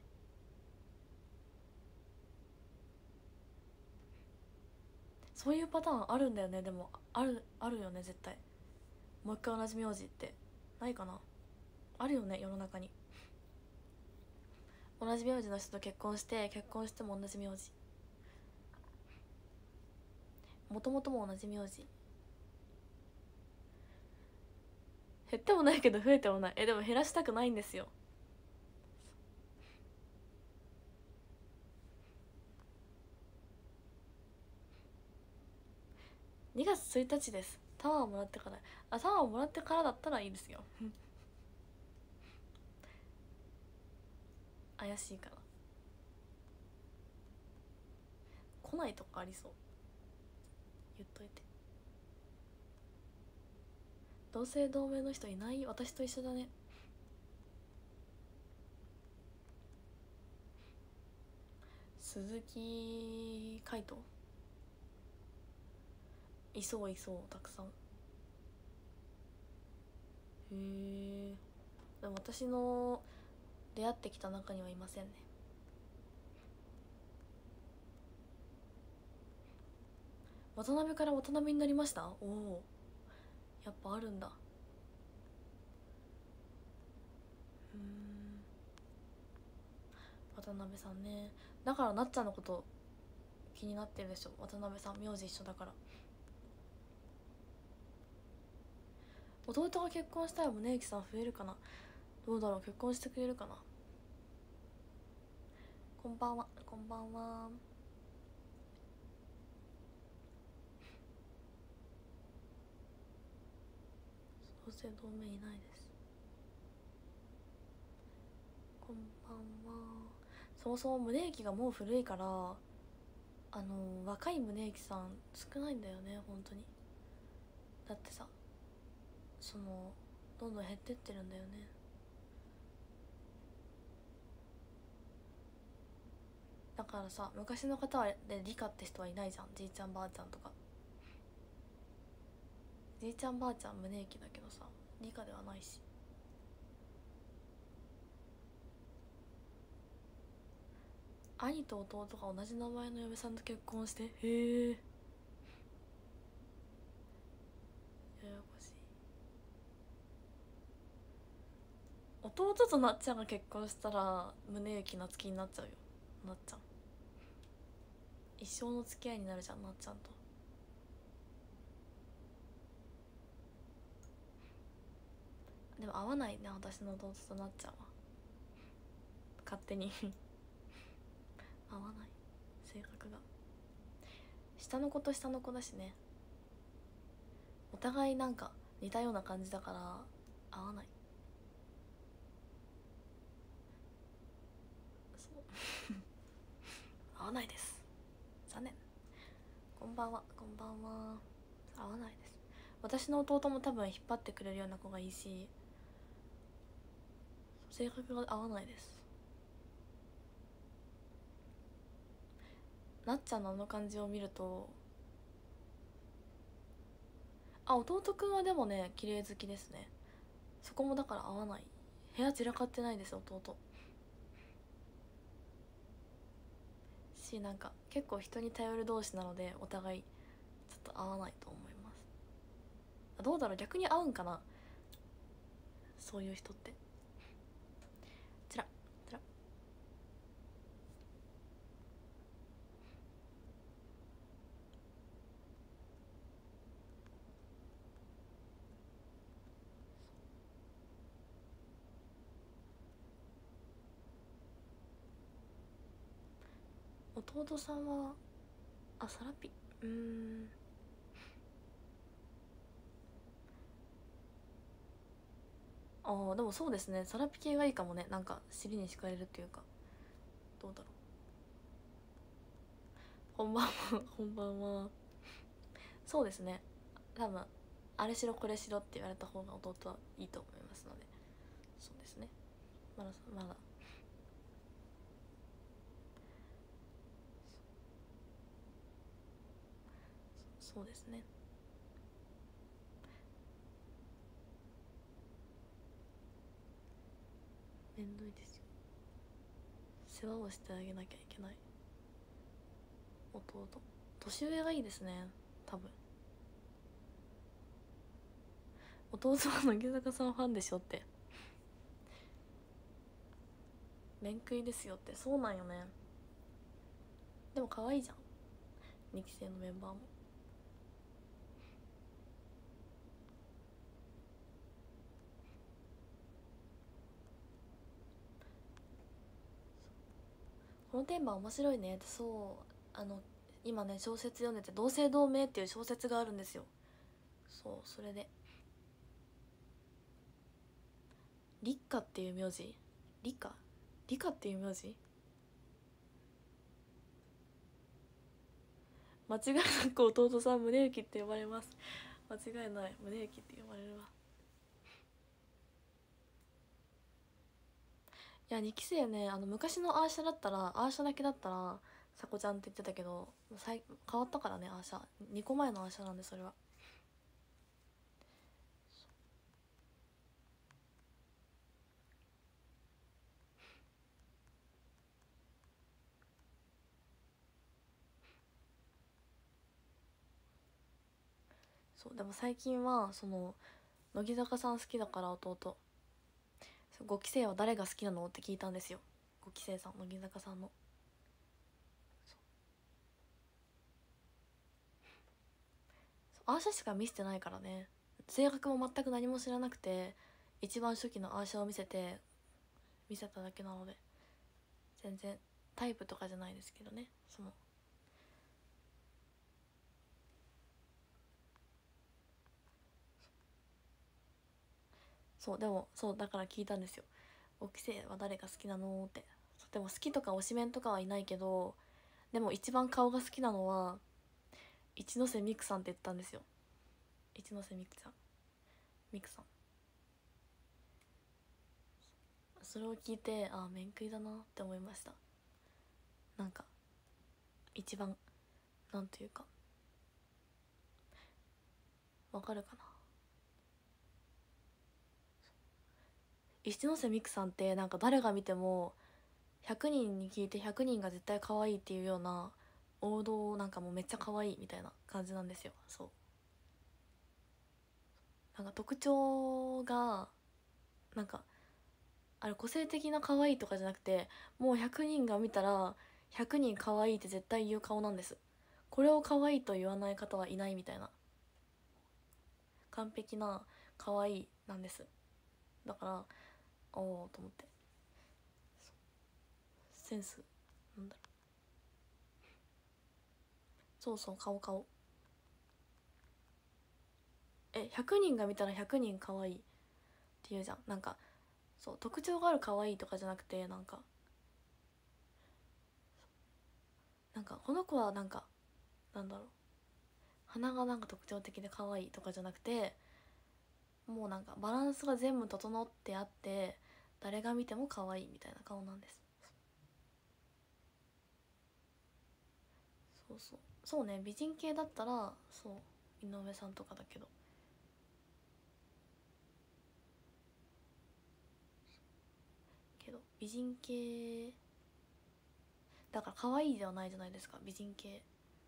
[SPEAKER 1] そういうパターンあるんだよね。でもあるよね、絶対。もう一回同じ名字ってないかな。あるよね、世の中に。同じ名字の人と結婚しても同じ名字、もともとも同じ名字。減ってもないけど増えてもない。でも減らしたくないんですよ。2月1日です。タワーもらってから。タワーもらってからだったらいいですよ。怪しいから来ないとかありそう。言っといて。同姓同名の人いない？私と一緒だね。鈴木海斗いそう、たくさん。へえ。でも私の出会ってきた中にはいませんね。渡辺から渡辺になりました。おお、やっぱあるんだ。渡辺さんね。だからなっちゃんのこと気になってるでしょ。渡辺さん名字一緒だから。弟が結婚したら宗行さん増えるかな。どうだろう、結婚してくれるかな。こんばんは、こんばんは。同姓同名いないです。こんばんは。そもそも宗行がもう古いから、若い宗行さん少ないんだよね、本当に。だってさ、どんどん減ってってるんだよね。だからさ、昔の方は理科って人はいないじゃん。じいちゃんばあちゃんとか。じいちゃんばあちゃん宗行だけどさ、理科ではないし。 兄と弟が同じ名前の嫁さんと結婚して、へえ、ややこしい。弟となっちゃんが結婚したら宗行夏樹になっちゃうよ。なっちゃん一生の付き合いになるじゃん、なっちゃんと。でも合わないね、私の弟となっちゃんは。勝手に合わない、性格が。下の子と下の子だしね、お互いなんか似たような感じだから合わない。そう合わないです、残念。こんばんは、こんばんは。合わないです。私の弟も多分引っ張ってくれるような子がいいし、性格が合わないです。なっちゃんのあの感じを見ると、あ、弟くんはでもね綺麗好きですね。そこもだから合わない。部屋散らかってないです弟し、なんか結構人に頼る同士なのでお互いちょっと合わないと思います。どうだろう、逆に合うんかな、そういう人って。ちらちら。弟さんは、あ、サラピ、あーでもそうですね、サラピ系がいいかもね。なんか尻に敷かれるっていうか。どうだろう。こんばんはこんばんは。そうですね、多分あれしろこれしろって言われた方が弟はいいと思いますので。そうですね、まだまだ。そうですね。めんどいですよ、世話をしてあげなきゃいけない。弟年上がいいですね多分。弟は乃木坂さんファンでしょって。面食いですよって。そうなんよね。でも可愛いじゃん、2期生のメンバーも。このテーマ面白いねって。そう今ね小説読んでて、同姓同名っていう小説があるんですよ。そう、それで立花っていう名字、理科っていう名字、間違いなく弟さん宗行って呼ばれます。間違いない、宗行って呼ばれるわ。いや2期生ね、昔のアーシャだったら、アーシャだけだったらさこちゃんって言ってたけど、変わったからね、アーシャ2個前のアーシャなんで、それは。そうでも最近は乃木坂さん好きだから弟、5期生は誰が好きなのって聞いたんですよ。5期生さん、乃木坂さんの。アーシャしか見せてないからね。性格も全く何も知らなくて、一番初期のアーシャを見せただけなので、全然タイプとかじゃないですけどね。そうでもそうだから聞いたんですよ。5期生は誰が好きなのって。でも好きとか推しメンとかはいないけど、でも一番顔が好きなのは一ノ瀬美空さんって言ったんですよ。一ノ瀬美空さん、美空さん。それを聞いて、ああ面食いだなって思いました。なんか一番、なんていうか、わかるかな。一ノ瀬美空さんってなんか誰が見ても 100人に聞いて100人が絶対可愛いっていうような王道、なんかもうめっちゃ可愛いみたいな感じなんですよ。そう、なんか特徴がなんかあれ個性的な可愛いとかじゃなくて、もう100人が見たら100人可愛いって絶対言う顔なんです。これを可愛いと言わない方はいないみたいな、完璧な可愛いなんです。だからおおと思って、センス、なんだろう、そうそう、顔100人が見たら100人可愛いって言うじゃん。なんかそう、特徴がある可愛いとかじゃなくて、なんかこの子はなんかなんだろう、鼻がなんか特徴的で可愛いとかじゃなくて、もうなんかバランスが全部整ってあって誰が見ても可愛いみたいな顔なんです。そうそうそうね、美人系だったらそう井上さんとかだけど、美人系だから可愛いではないじゃないですか、美人系。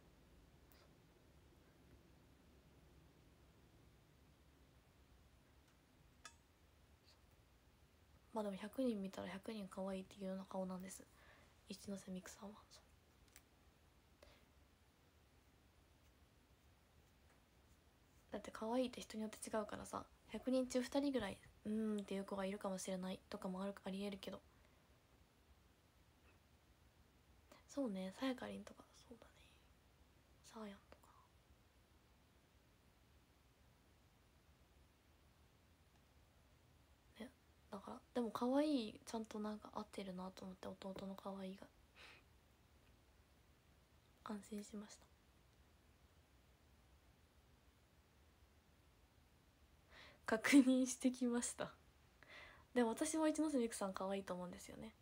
[SPEAKER 1] まあでも100人見たら100人可愛いっていうような顔なんです、一ノ瀬美空さんは。だって可愛いって人によって違うからさ、100人中2人ぐらいうーんっていう子がいるかもしれないとかもありえるけど、そうね、さやかりんとかそうだね、さあやんとかね。だからでも可愛いちゃんとなんか合ってるなと思って、弟の可愛いが安心しました。確認してきました。でも私も一ノ瀬美空さん可愛いと思うんですよね。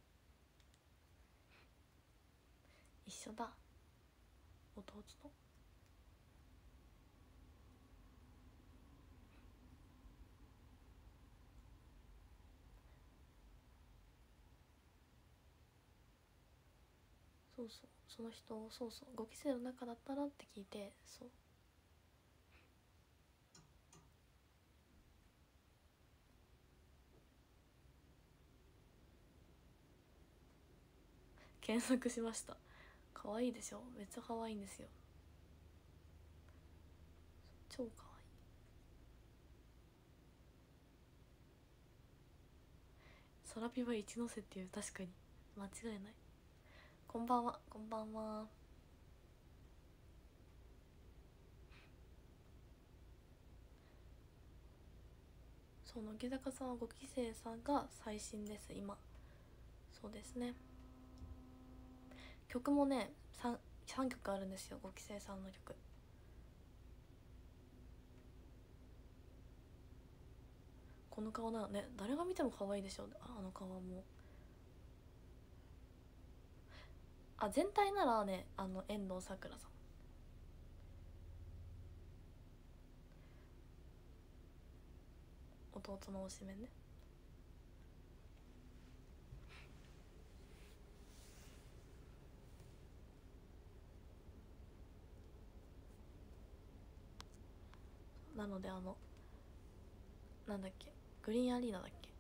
[SPEAKER 1] 一緒だ、弟と。そうそう、その人、そうそう、5期生の中だったらって聞いて、そう、検索しました。可愛いでしょ、めっちゃ可愛いんですよ、超可愛い。ソラピは一ノ瀬っていう、確かに間違いない。こんばんは、こんばんは。そう乃木坂さんは5期生さんが最新です今。そうですね、曲もね 3曲あるんですよ、5期生さんの曲。この顔なね、誰が見ても可愛いでしょ、あの顔も。全体ならね、遠藤さくらさん、弟の推しメンね。なのでなんだっけ、グリーンアリーナだっけ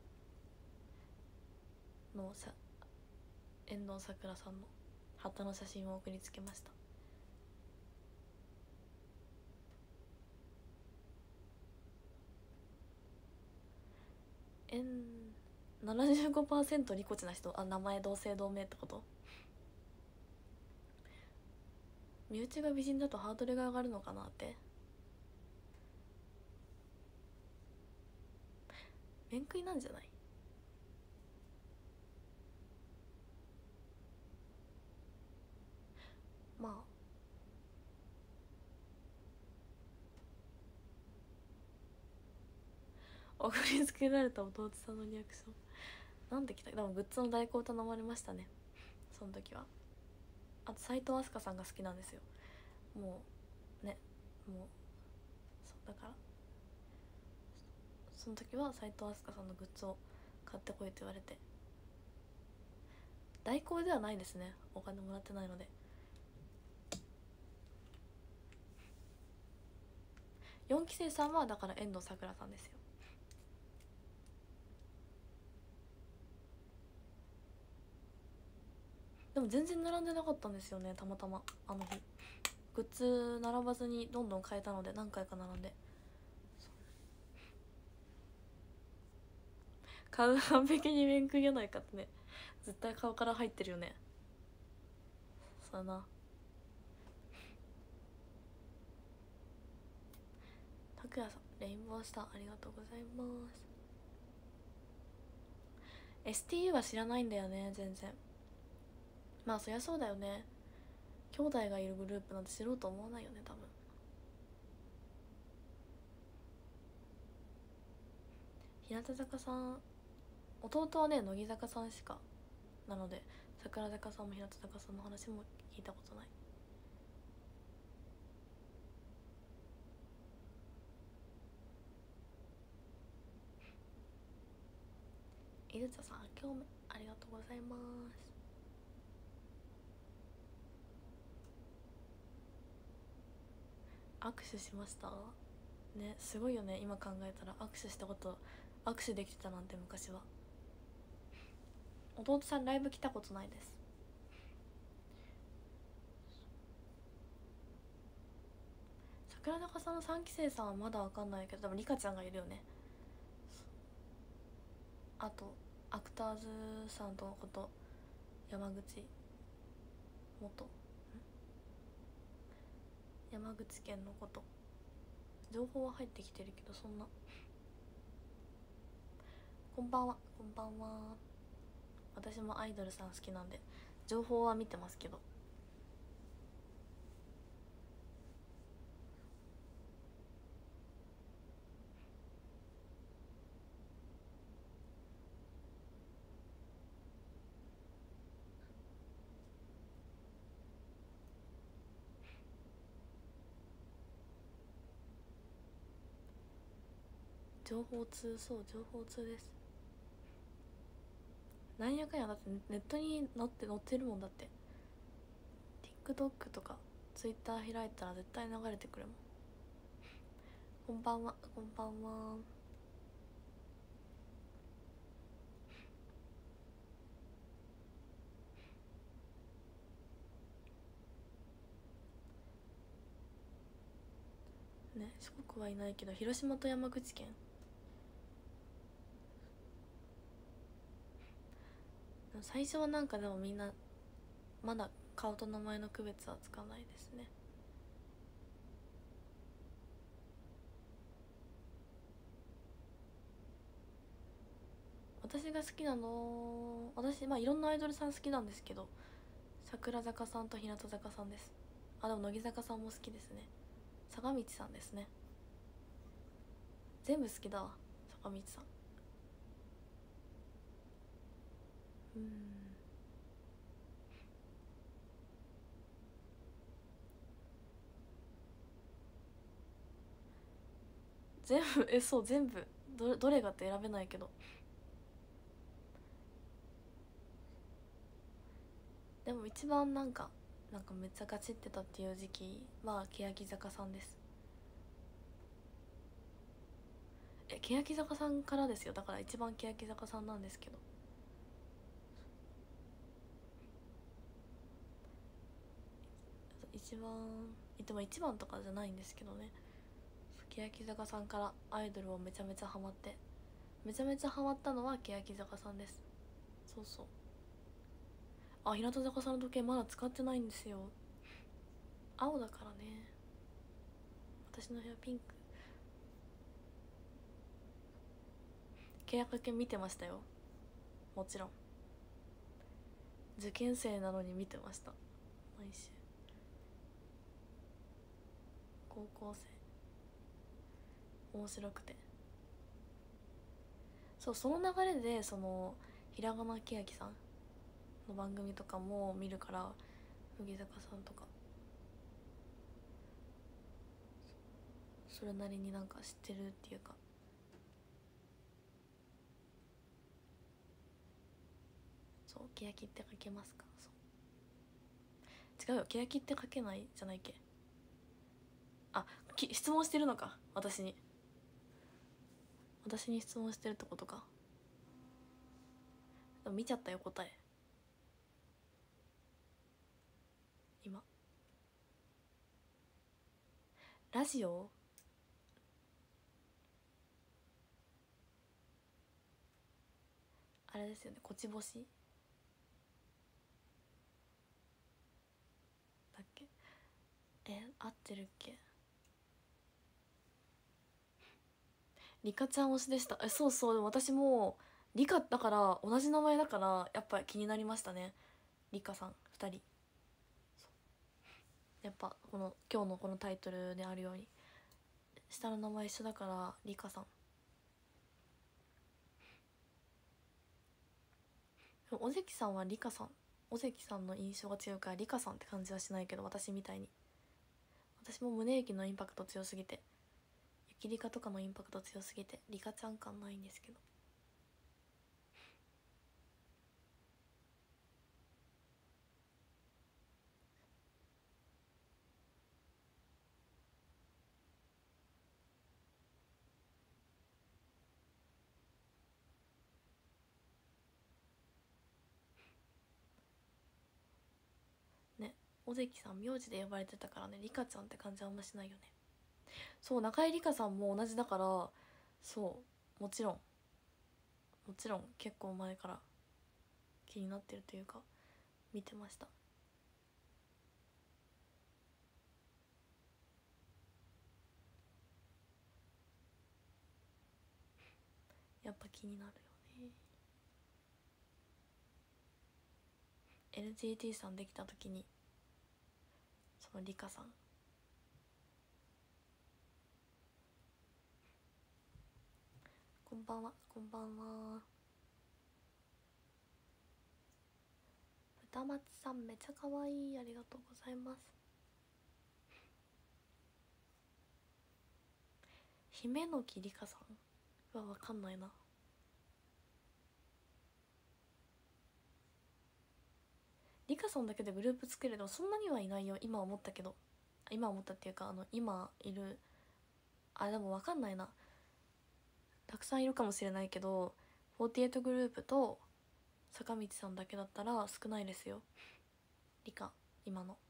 [SPEAKER 1] の遠藤さくらさんの旗の写真を送りつけました。75% リコチな人、名前同姓同名ってこと。身内が美人だとハードルが上がるのかなって。面食いなんじゃない。まあ送りつけられた弟さんのリアクションなんで来た。でもグッズの代行頼まれましたね、その時は。あと斎藤飛鳥さんが好きなんですよ、もうね、もうそうだから、その時は斎藤飛鳥さんのグッズを買ってこいって言われて、 代行ではないですね、お金もらってないので。4期生さんはだから遠藤さくらさんですよ。でも全然並んでなかったんですよね、たまたまあの日グッズ並ばずにどんどん買えたので何回か並んで。顔完璧に面食いやないかってね、絶対顔から入ってるよね。そうやな。拓也さんレインボースターありがとうございます。 STU は知らないんだよね全然。まあそりゃそうだよね、兄弟がいるグループなんて知ろうと思わないよね多分。日向坂さん、弟はね乃木坂さんしかなので、桜坂さんも日向坂さんの話も聞いたことない。井筒さん今日もありがとうございます。握手しましたね、すごいよね今考えたら。握手したこと、握手できてたなんて昔は。弟さんライブ来たことないです。桜坂さんの3期生さんはまだわかんないけど多分リカちゃんがいるよね。あとアクターズさんとのこと、山口元山口県のこと情報は入ってきてるけどそんな。こんばんは、こんばんは。私もアイドルさん好きなんで情報は見てますけど。情報通、そう情報通です。なんやかんやだってネットに載ってるもんだって。 TikTok とか Twitter 開いたら絶対流れてくるもん。こんばんは、こんばんは。ね、四国はいないけど広島と山口県。最初はなんかでもみんなまだ顔と名前の区別はつかないですね。私が好きなの、私まあいろんなアイドルさん好きなんですけど桜坂さんと日向坂さんです。あ、でも乃木坂さんも好きですね。坂道さんですね。全部好きだわ坂道さん。うん、全部そう全部どれがって選べないけど。でも一番なんかめっちゃガチってたっていう時期は欅坂さんです。欅坂さんからですよ、だから一番欅坂さんなんですけど。一番でも一番とかじゃないんですけどね。欅坂さんからアイドルをめちゃめちゃハマって、めちゃめちゃハマったのは欅坂さんです。そうそう。あ、日向坂さんの時計まだ使ってないんですよ。青だからね。私の部屋ピンク。契約券見てましたよ、もちろん。受験生なのに見てました、毎週。高校生面白くて。そう、その流れでそのひらがなけやきさんの番組とかも見るから、乃木坂さんとかそれなりになんか知ってるっていうか。そそう欅って書けますか。そう違うよ、欅って書けないじゃないっけ。あ、質問してるのか、私に質問してるってことか。でも見ちゃったよ答え今。ラジオあれですよね、こちぼしだっけ。合ってるっけ。リカちゃん推しでした。そうそう、でも私もリカだから同じ名前だからやっぱ気になりましたね。リカさん2人やっぱこの今日のこのタイトルであるように下の名前一緒だからリカさん。尾関さんはリカさん、尾関さんの印象が強いからリカさんって感じはしないけど、私みたいに。私も宗行のインパクト強すぎて、雪リカとかのインパクト強すぎてリカちゃん感ないんですけど。ね、尾関さん名字で呼ばれてたからね、リカちゃんって感じはあんましないよね。そう中井リカさんも同じだから、そうもちろん結構前から気になってるというか見てました。やっぱ気になるよね。 LGT さんできた時にそのリカさん、こんばんは。こんばんは。豚松さんめっちゃ可愛い、ありがとうございます。姫の木リカさんは分かんないな。リカさんだけでグループ作れどそんなにはいないよ、今思ったけど。今思ったっていうか今いるでも分かんないな、たくさんいるかもしれないけど48グループと坂道さんだけだったら少ないですよ、リカ今の。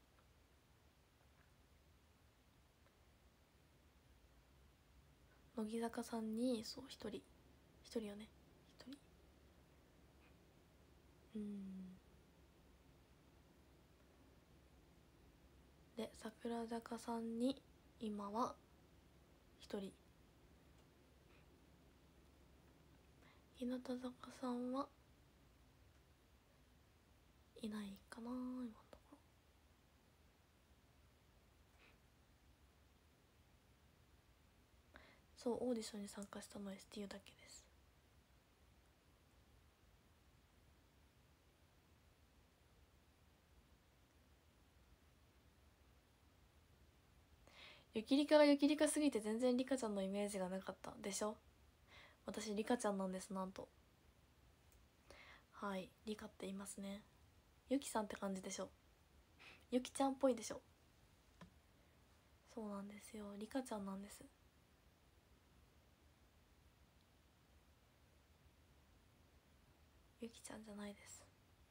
[SPEAKER 1] 乃木坂さんにそう一人よね、一人。で桜坂さんに今は一人、日向坂さんはいないかな今のところ。そうオーディションに参加したのは STU だけです。雪リカが雪リカすぎて全然リカちゃんのイメージがなかったでしょ。私リカちゃんなんです、なんと。はい、リカって言いますね。ゆきさんって感じでしょ、ゆきちゃんっぽいでしょ。そうなんですよ、リカちゃんなんです。ゆきちゃんじゃないです。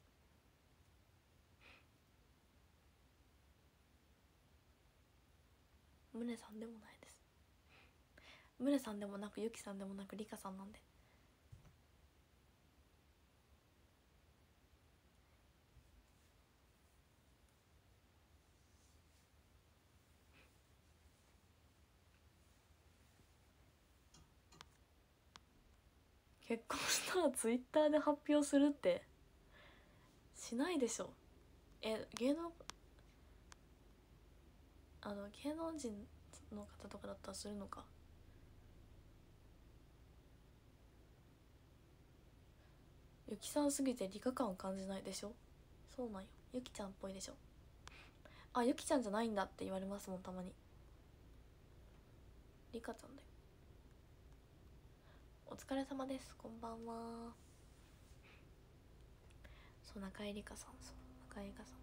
[SPEAKER 1] ムネさんでもないです。ムネさんでもなくゆきさんでもなくリカさんなんで。結婚したらツイッターで発表するってしないでしょ。芸能芸能人の方とかだったらするのか。ゆきさんすぎて理科感を感じないでしょ。そうなんよ、ゆきちゃんっぽいでしょ。ゆきちゃんじゃないんだって言われますもんたまに。リカちゃんだよ。お疲れ様です、こんばんは。 そう中井梨花さん、そう中井梨花さん。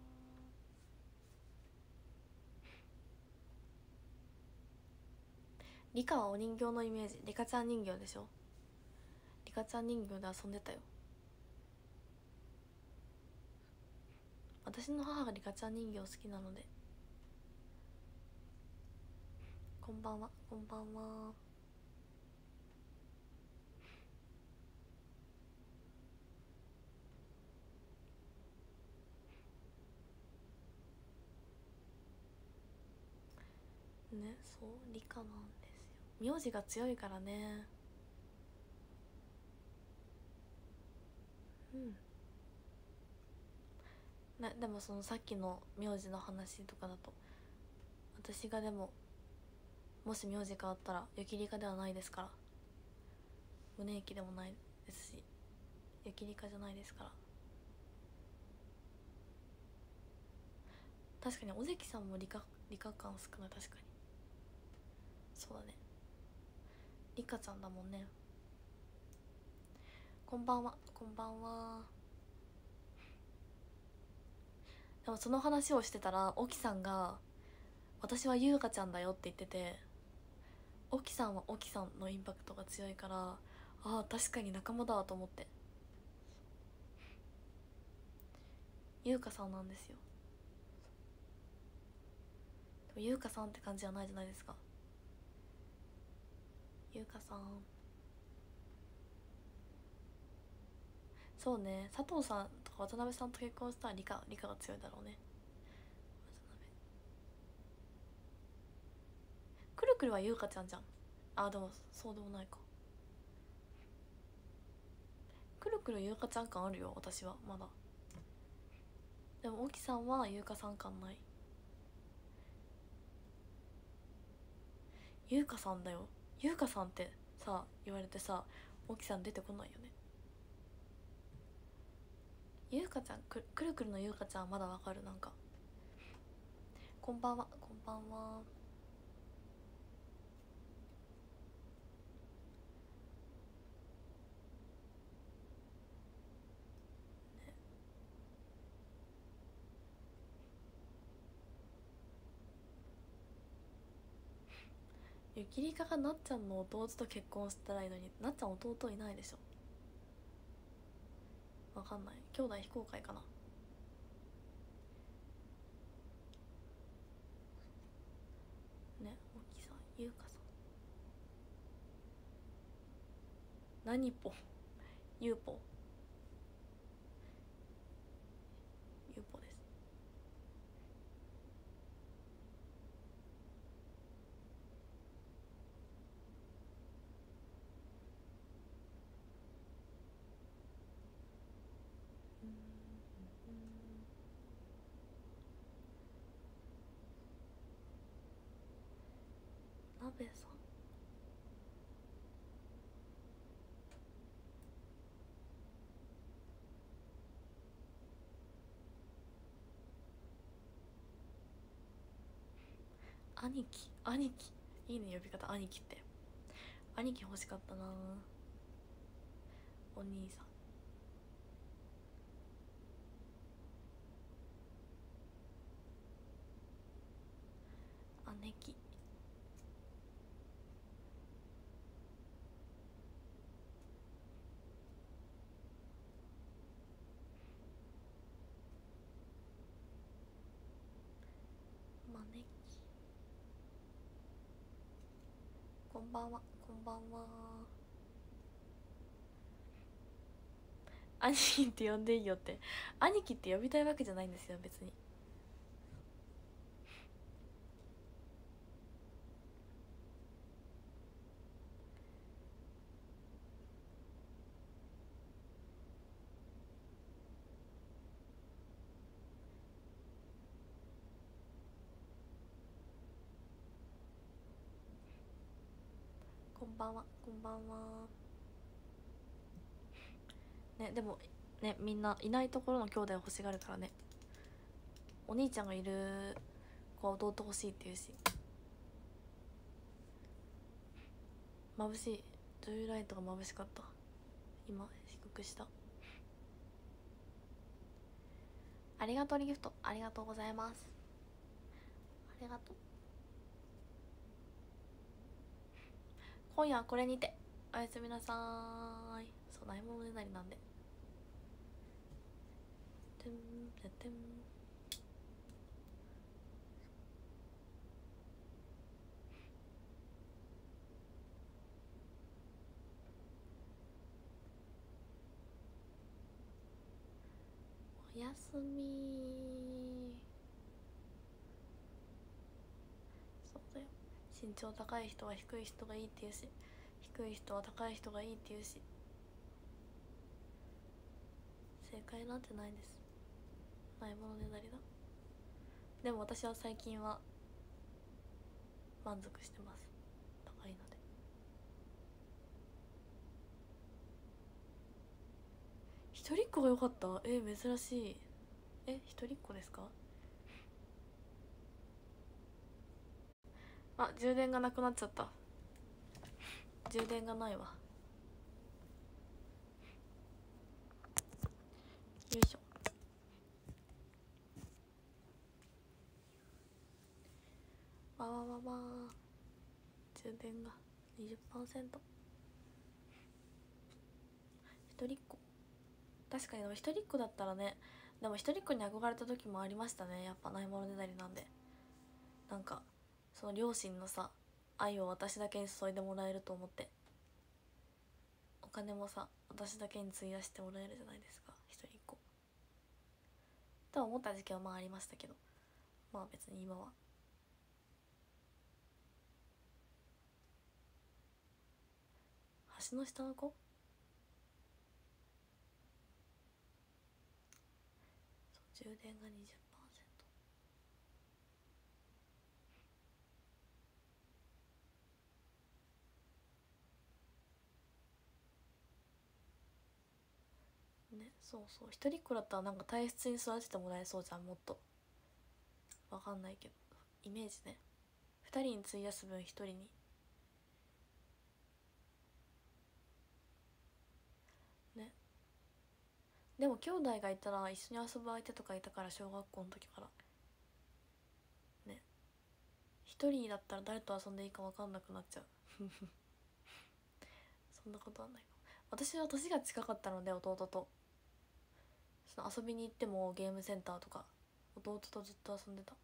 [SPEAKER 1] リカはお人形のイメージ、リカちゃん人形でしょ。リカちゃん人形で遊んでたよ。私の母がリカちゃん人形好きなので。こんばんは、こんばんは。ね、そうリカなんですよ。名字が強いからね。うんでもそのさっきの名字の話とかだと、私がでももし名字変わったら雪梨花ではないですから。宗行でもないですし、雪梨花じゃないですから。確かに尾関さんも理科感少ない。確かにそうだね。リカちゃんだもんね。こんばんは、こんばんは。でもその話をしてたら沖さんが「私は優香ちゃんだよ」って言ってて、沖さんは沖さんのインパクトが強いから、ああ確かに仲間だわと思って。優香さんなんですよ。でも優香さんって感じじゃないじゃないですか。優香さん、そうね、佐藤さんとか渡辺さんと結婚したら理科が強いだろうね。くるくるは優香ちゃんじゃん。あ、でもそうでもないか。くるくる優香ちゃん感あるよ私はまだ。でも沖さんは優香さん感ない。優香さんだよ。優香さんってさ言われてさ、沖さん出てこないよね。優香ちゃん、くるくるの優香ちゃんはまだわかる。なんかこんばんは、こんばんは。雪梨花がなっちゃんの弟と結婚したらいいのに、なっちゃん弟いないでしょ。わかんない。兄弟非公開かな。ね、沖さん、優香さん、何ぽゆうぽゆうぽです。なべさん、兄貴、兄貴いいね、呼び方兄貴って。兄貴欲しかったな。お兄さん、姉貴。招き。こんばんは、こんばんは。兄貴って呼んでいいよって。兄貴って呼びたいわけじゃないんですよ別に。こんばんは、こんばんは。ね、でもね、みんないないところの兄弟を欲しがるからね。お兄ちゃんがいる子は弟欲しいって言うし。眩しい。女優ライトが眩しかった。今低くした。 ありがとうギフト、ありがとうございます。ありがとう。今夜はこれにておやすみなさーい。そう、ないものねだりなんで。てんてんてん。おやすみ。そうだよ、身長高い人は低い人がいいって言うし、低い人は高い人がいいって言うし、正解なんてないです。ないものねだりだ。でも私は最近は満足してます。高いので。一人っ子が良かった。珍しい。一人っ子ですか？あ、充電がなくなっちゃった。充電がないわ。よいしょ。わわわわ。充電が 20%。一人っ子、確かに。でも一人っ子だったらね、でも一人っ子に憧れた時もありましたね。やっぱないものねだりなんで、なんかその両親のさ愛を私だけに注いでもらえると思って、お金もさ私だけに費やしてもらえるじゃないですか、一人っ子と思った時期はまあありましたけど、まあ別に今は。橋の下の子、そう、充電が 20%。ね、そうそう、一人っ子だったらなんか体質に育ててもらえそうじゃん、もっと。わかんないけど、イメージね。二人に費やす分一人に。ね、でも兄弟がいたら一緒に遊ぶ相手とかいたから、小学校の時からね。一人だったら誰と遊んでいいか分かんなくなっちゃう。そんなことはないか。私は年が近かったので、弟とその遊びに行ってもゲームセンターとか弟とずっと遊んでた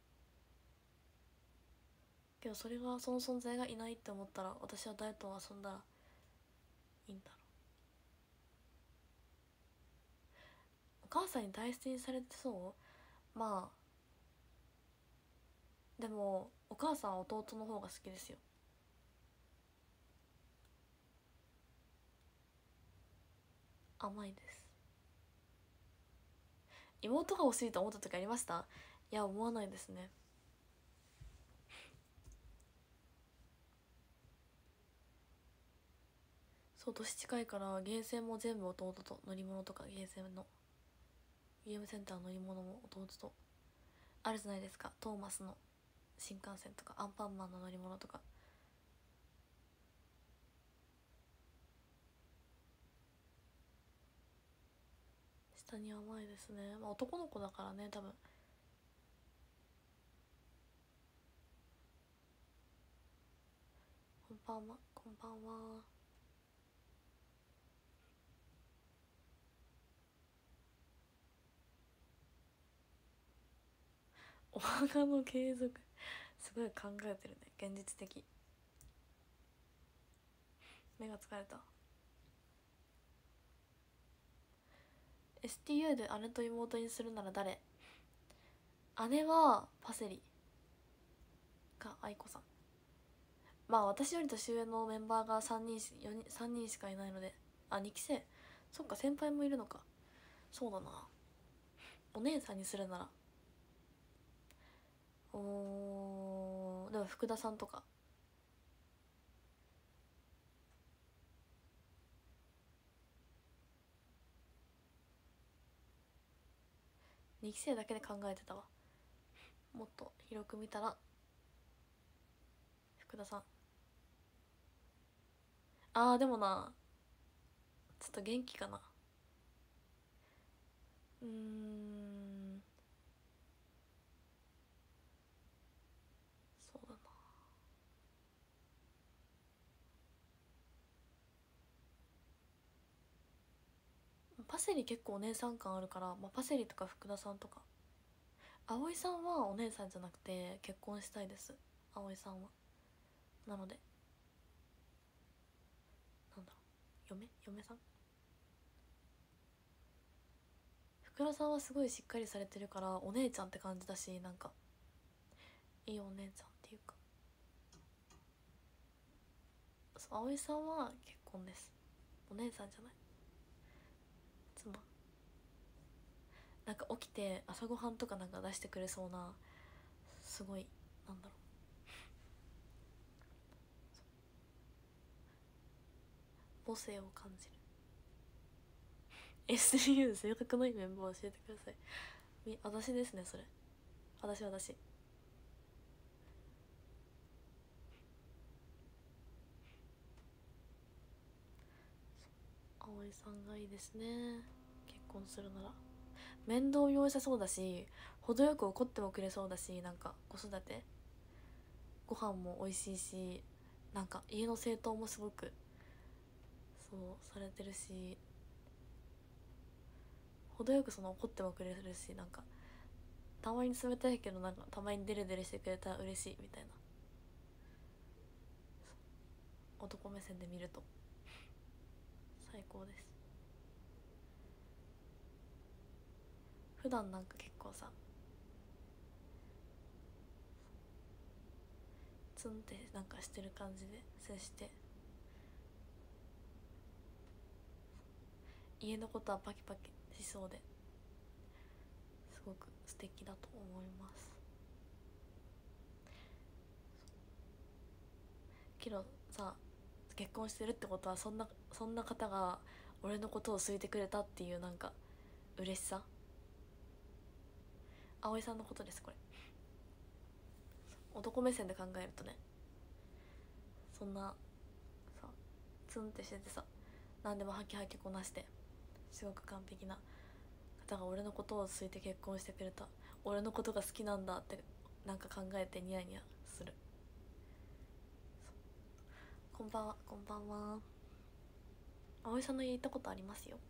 [SPEAKER 1] けど、それがその存在がいないって思ったら、私は誰と遊んだらいいんだろう。お母さんに大切にされてそう。まあでもお母さんは弟の方が好きですよ。甘いです。妹が欲しいと思った時ありました？いや、思わないですね。そう、年近いからゲーセンも全部弟と、乗り物とかゲーセンのゲームセンターの乗り物も弟と。あるじゃないですか、トーマスの新幹線とかアンパンマンの乗り物とか。下に甘いですね。まあ男の子だからね、多分。こんばんは、こんばんは。お墓の継続、すごい考えてるね、現実的。目が疲れた。 STU で姉と妹にするなら誰？姉はパセリか愛子さん。まあ私より年上のメンバーが3人しかいないので。あ、2期生、そっか、先輩もいるのか。そうだな。お姉さんにするなら、でも福田さんとか。2期生だけで考えてたわ。もっと広く見たら福田さん。でもな、ちょっと元気かな。 パセリ結構お姉さん感あるから、まあ、パセリとか福田さんとか。葵さんはお姉さんじゃなくて結婚したいです、葵さんは。なのでなんだろう、嫁さん。福田さんはすごいしっかりされてるからお姉ちゃんって感じだし、なんかいいお姉ちゃんっていうか。そう、葵さんは結婚です、お姉さんじゃない、妻。なんか起きて朝ごはんとかなんか出してくれそうな、すごい、なんだろう、母性を感じる。 SU で性格のいいメンバーを教えてください。私ですねそれ。私葵さんがいいですね、結婚するなら。面倒見も良さそうだし、程よく怒ってもくれそうだし、なんか子育てご飯も美味しいし、なんか家の整頓もすごくそうされてるし、程よくその怒ってもくれるし、なんかたまに冷たいけどなんかたまにデレデレしてくれたら嬉しいみたいな。男目線で見ると最高です。普段なんか結構さ、ツンってなんかしてる感じで接して、家のことはパキパキしそうですごく素敵だと思います。けどさ、結婚してるってことはそんな方が俺のことを好いてくれたっていうなんか嬉しさ。葵さんのことですこれ。男目線で考えるとね、そんなさ、ツンってしててさ、何でもハキハキこなしてすごく完璧な方が俺のことを好いて結婚してくれた、俺のことが好きなんだってなんか考えてニヤニヤする。こんばんは、こんばんは。葵さんの家行ったことありますよ。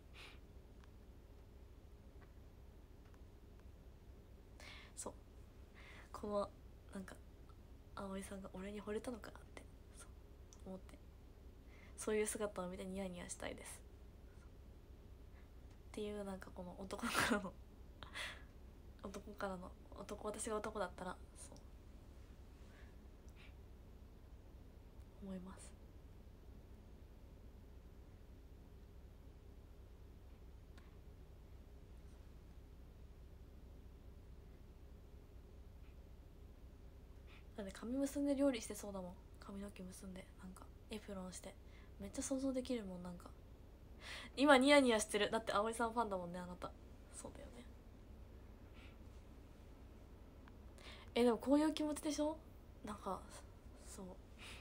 [SPEAKER 1] そう、このなんか葵さんが俺に惚れたのかってそう思って、そういう姿を見てニヤニヤしたいですっていう、なんかこの男、私が男だったらそう思います。だって髪結んで料理してそうだもん、髪の毛結んでなんかエプロンして、めっちゃ想像できるもん。なんか今ニヤニヤしてる、だって葵さんファンだもんねあなた。そうだよね。でもこういう気持ちでしょ、なんかそう、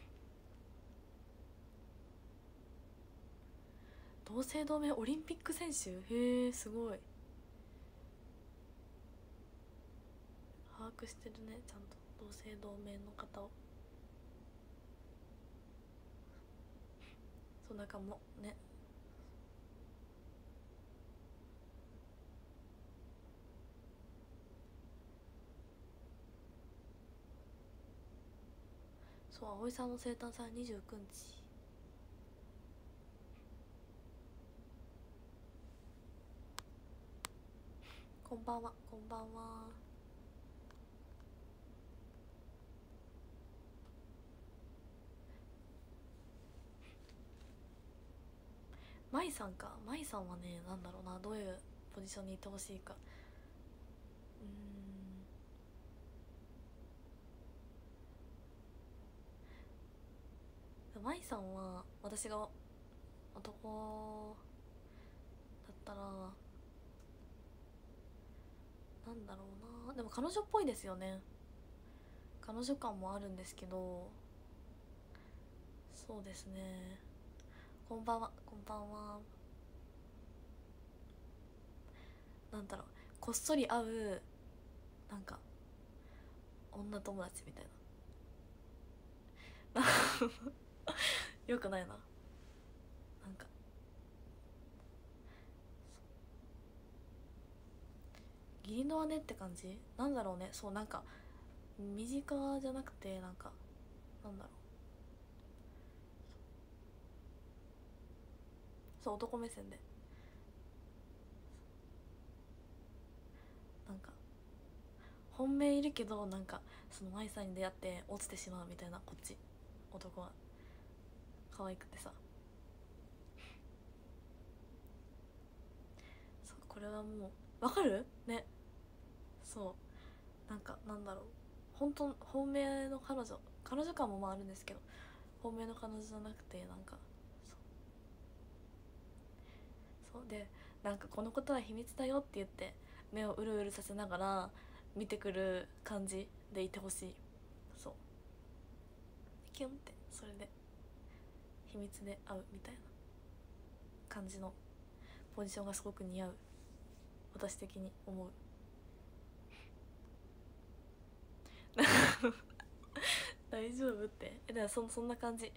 [SPEAKER 1] 同姓同名オリンピック選手、へえすごい把握してるね、ちゃんと同姓同名の方を。そうなんかもね、そう、葵さんの生誕祭29日。こんばんは、こんばんは。舞さんか、舞さんはね、なんだろうな、どういうポジションにいてほしいか。舞さんは私が男だったらなんだろうな、でも彼女っぽいですよね。彼女感もあるんですけど、そうですね。こんばんは、こんばんは。なんだろう、こっそり会うなんか女友達みたいな。よくないな、なんか義理の姉って感じなんだろうね。そう、なんか身近じゃなくて、なんかなんだろう、そう男目線で、なんか本命いるけど、なんかその舞さんに出会って落ちてしまうみたいな、こっち男は可愛くてさ。そう、これはもうわかるね。そうなんかなんだろう、本当本命の彼女感もまああるんですけど、本命の彼女じゃなくて、なんかそうで、なんかこのことは秘密だよって言って目をうるうるさせながら見てくる感じでいてほしい。そうキュンって、それで秘密で会うみたいな感じのポジションがすごく似合う、私的に思う。大丈夫って。だからそんな感じ。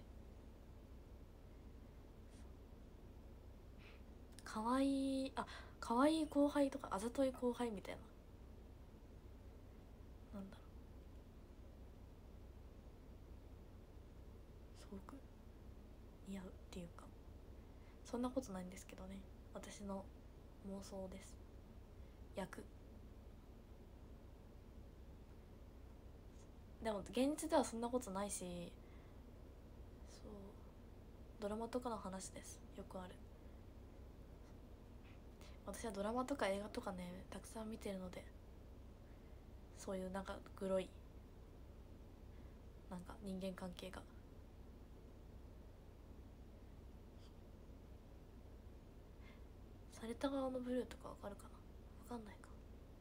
[SPEAKER 1] かわいい、あ、かわいい後輩とかあざとい後輩みたいな、なんだろう、すごく似合うっていうか、そんなことないんですけどね、私の妄想です。役でも現実ではそんなことないし、そうドラマとかの話です。よくある。私はドラマとか映画とかねたくさん見てるので、そういうなんかグロいなんか人間関係が、された側のブルーとかわかるかな、わかんないか。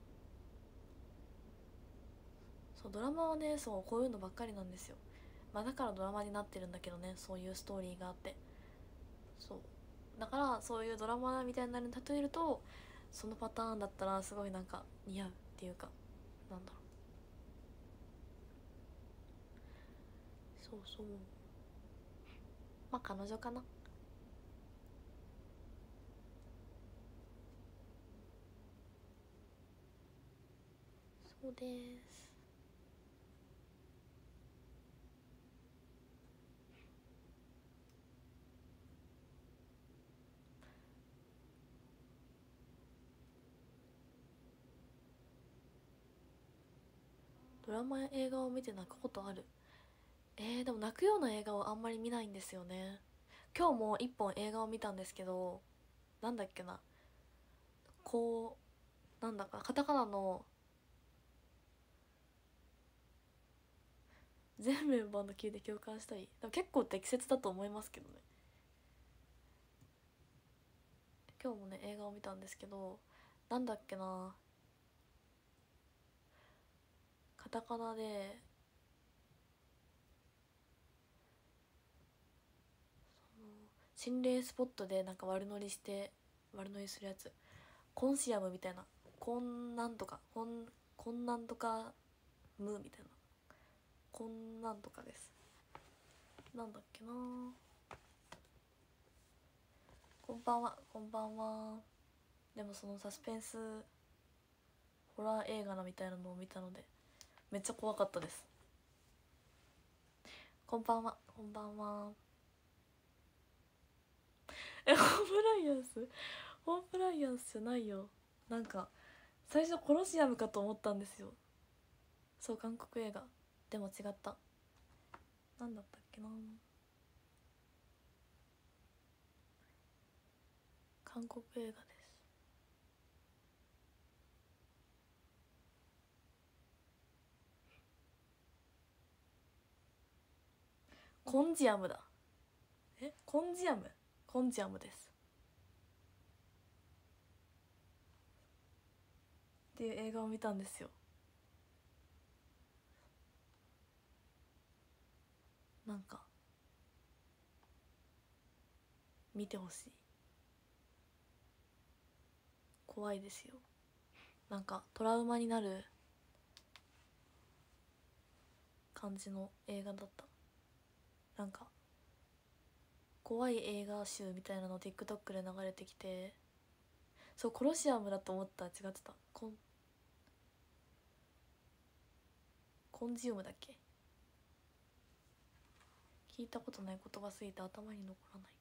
[SPEAKER 1] そうドラマはね、そうこういうのばっかりなんですよ。まあだからドラマになってるんだけどね、そういうストーリーがあって。そうだからそういうドラマみたいなのに例えると、そのパターンだったらすごいなんか似合うっていうか、なんだろう、そうそう、まあ彼女かな。そうです。ドラマや映画を見て泣くことある？でも泣くような映画をあんまり見ないんですよね。今日も一本映画を見たんですけど、なんだっけな、こうなんだかカタカナの全メンバーの聞いて共感したい、でも結構適切だと思いますけどね。今日もね映画を見たんですけど、なんだっけな、カタカナで、心霊スポットでなんか悪乗りするやつ、コンシアムみたいな、コンなんとかコンなんとかムみたいな、コンなんとかです。なんだっけな、こんばんはこんばんは。でもそのサスペンスホラー映画なみたいなのを見たのでめっちゃ怖かったです。こんばんはこんばんは。コンプライアンス、コンプライアンスじゃないよ。なんか最初コロシアムかと思ったんですよ。そう、韓国映画。でも違った。なんだったっけな、韓国映画です。コンジアムだ。コンジアム、コンジアムですっていう映画を見たんですよ。なんか見てほしい。怖いですよ。なんかトラウマになる感じの映画だった。なんか怖い映画集みたいなの TikTok で流れてきて、そうコロシアムだと思ったら違ってた。 コンジウムだっけ。聞いたことない言葉すぎて頭に残らない。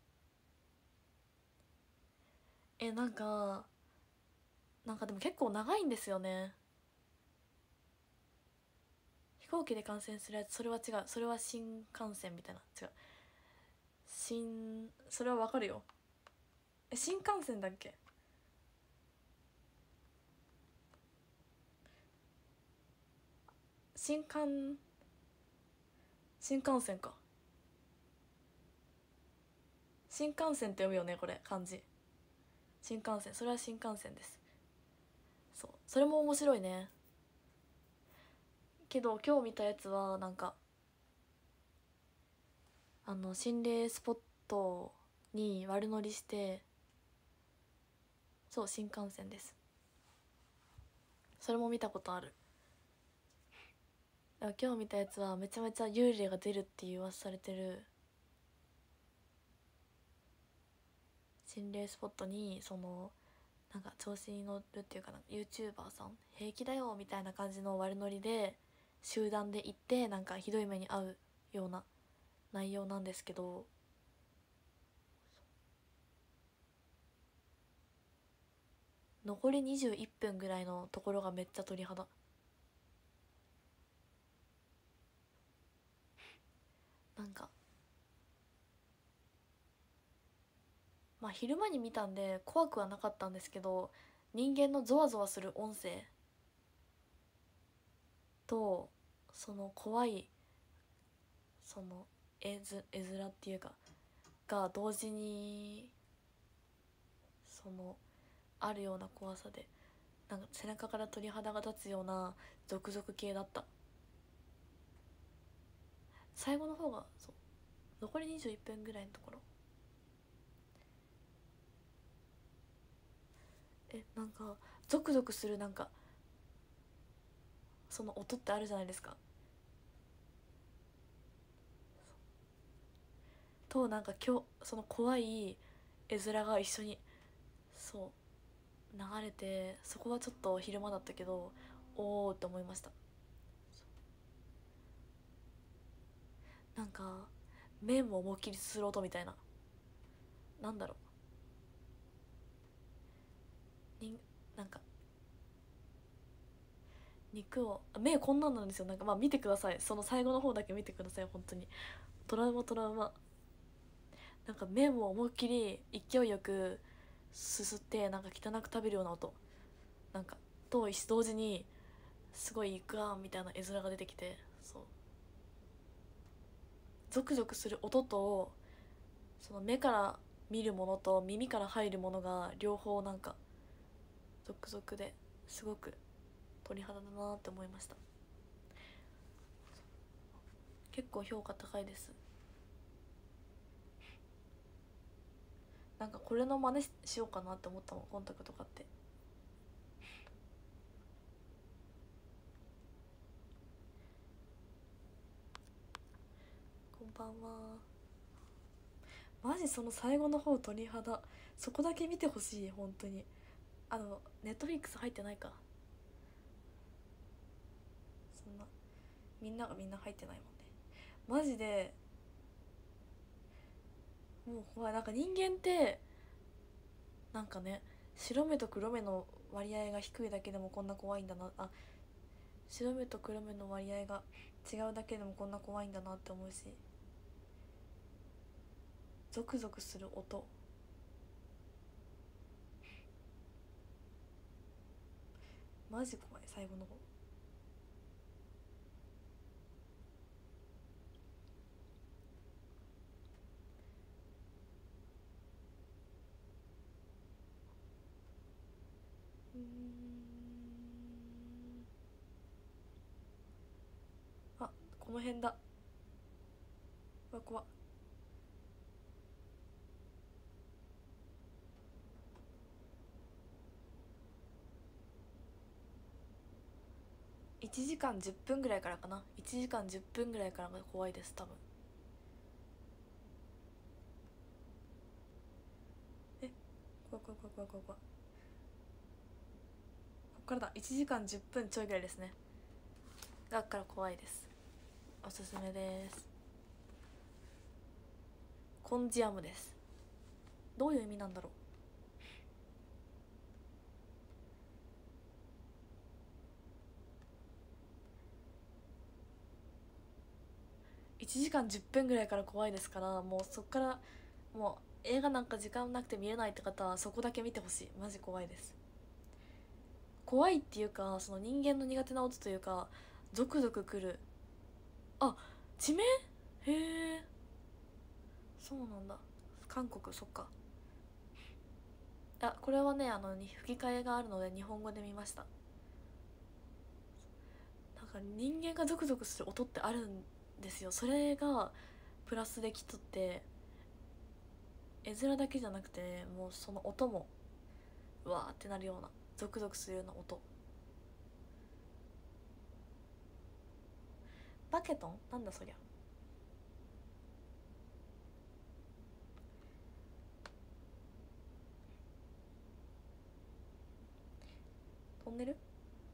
[SPEAKER 1] なんかでも結構長いんですよね。飛行機で観戦するやつ、それは違う。それは新幹線みたいな。違う。それはわかるよ。新幹線だっけ。新幹線か。新幹線って読むよねこれ漢字。新幹線、それは新幹線です。そう、それも面白いね。けど今日見たやつはなんか心霊スポットに悪乗りして、そう、新幹線です。それも見たことある。だから今日見たやつはめちゃめちゃ幽霊が出るっていう噂されてる心霊スポットに、なんか調子に乗るっていうかな、YouTuber さん平気だよみたいな感じの悪ノリで集団で行って、なんかひどい目に遭うような内容なんですけど、残り21分ぐらいのところがめっちゃ鳥肌。なんかまあ昼間に見たんで怖くはなかったんですけど、人間のゾワゾワする音声とその怖いその絵面っていうかが同時にあるような怖さで、なんか背中から鳥肌が立つようなゾクゾク系だった。最後の方がそう、残り21分ぐらいのところ、なんかゾクゾクする、なんかその音ってあるじゃないですか。となんかその怖い絵面が一緒にそう流れて、そこはちょっと昼間だったけどおおって思いました。なんか麺を思いっきりすする音みたいな、なんだろう、なんか肉を目こんなんなんですよ。なんかまあ見てください、その最後の方だけ見てください。本当にトラウマトラウマ。なんか麺を思いっきり勢いよくすすって、なんか汚く食べるような音、なんかと同時にすごいグワーンみたいな絵面が出てきて、そう、ゾクゾクする音とその目から見るものと耳から入るものが両方なんかゾクゾクですごく鳥肌だなって思いました。結構評価高いです。なんかこれの真似しようかなって思ったもん、コンタクト買って。こんばんは。マジその最後の方鳥肌、そこだけ見てほしい本当に。ネットフリックス入ってないか、そんなみんながみんな入ってないもんね。マジでもう怖い。なんか人間ってなんかね、白目と黒目の割合が低いだけでもこんな怖いんだなあ、白目と黒目の割合が違うだけでもこんな怖いんだなって思うし、ゾクゾクする音、マジ怖い最後の方。あ、この辺だ。うわ怖っ。1時間10分ぐらいからかな。1時間10分ぐらいからが怖いです多分。怖い怖い怖い怖い怖い怖い。こっからだ。1時間10分ちょいぐらいですね。 がから怖いです。おすすめです。コンジアムです。どういう意味なんだろう。1時間10分ぐらいから怖いですから、もうそっからもう映画なんか時間なくて見れないって方はそこだけ見てほしい。マジ怖いです。怖いっていうか、その人間の苦手な音というか、ゾクゾクくる。あ、地名。へえ、そうなんだ。韓国、そっか。これはね、吹き替えがあるので日本語で見ました。なんか人間がゾクゾクする音ってあるんですよ。それがプラスできとって、絵面だけじゃなくてもうその音もうわーってなるような、ゾクゾクするような音。バケトンなんだそりゃ。トンネル。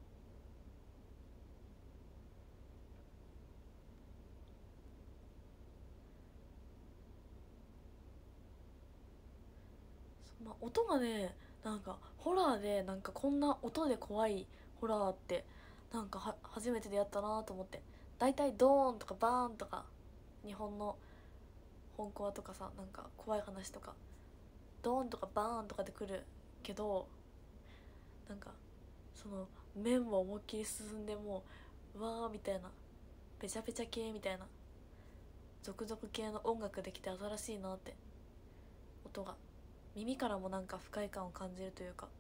[SPEAKER 1] まあ、音がね、なんかホラーでなんかこんな音で怖いホラーってなんか初めて出会ったなと思って。だいたいドーンとかバーンとか、日本の本コアとかさ、なんか怖い話とかドーンとかバーンとかで来るけど、なんかその面も思いっきり進んで、もうわーみたいな、ペチャペチャ系みたいな、続々系の音楽できて新しいなって。音が耳からもなんか不快感を感じるというか、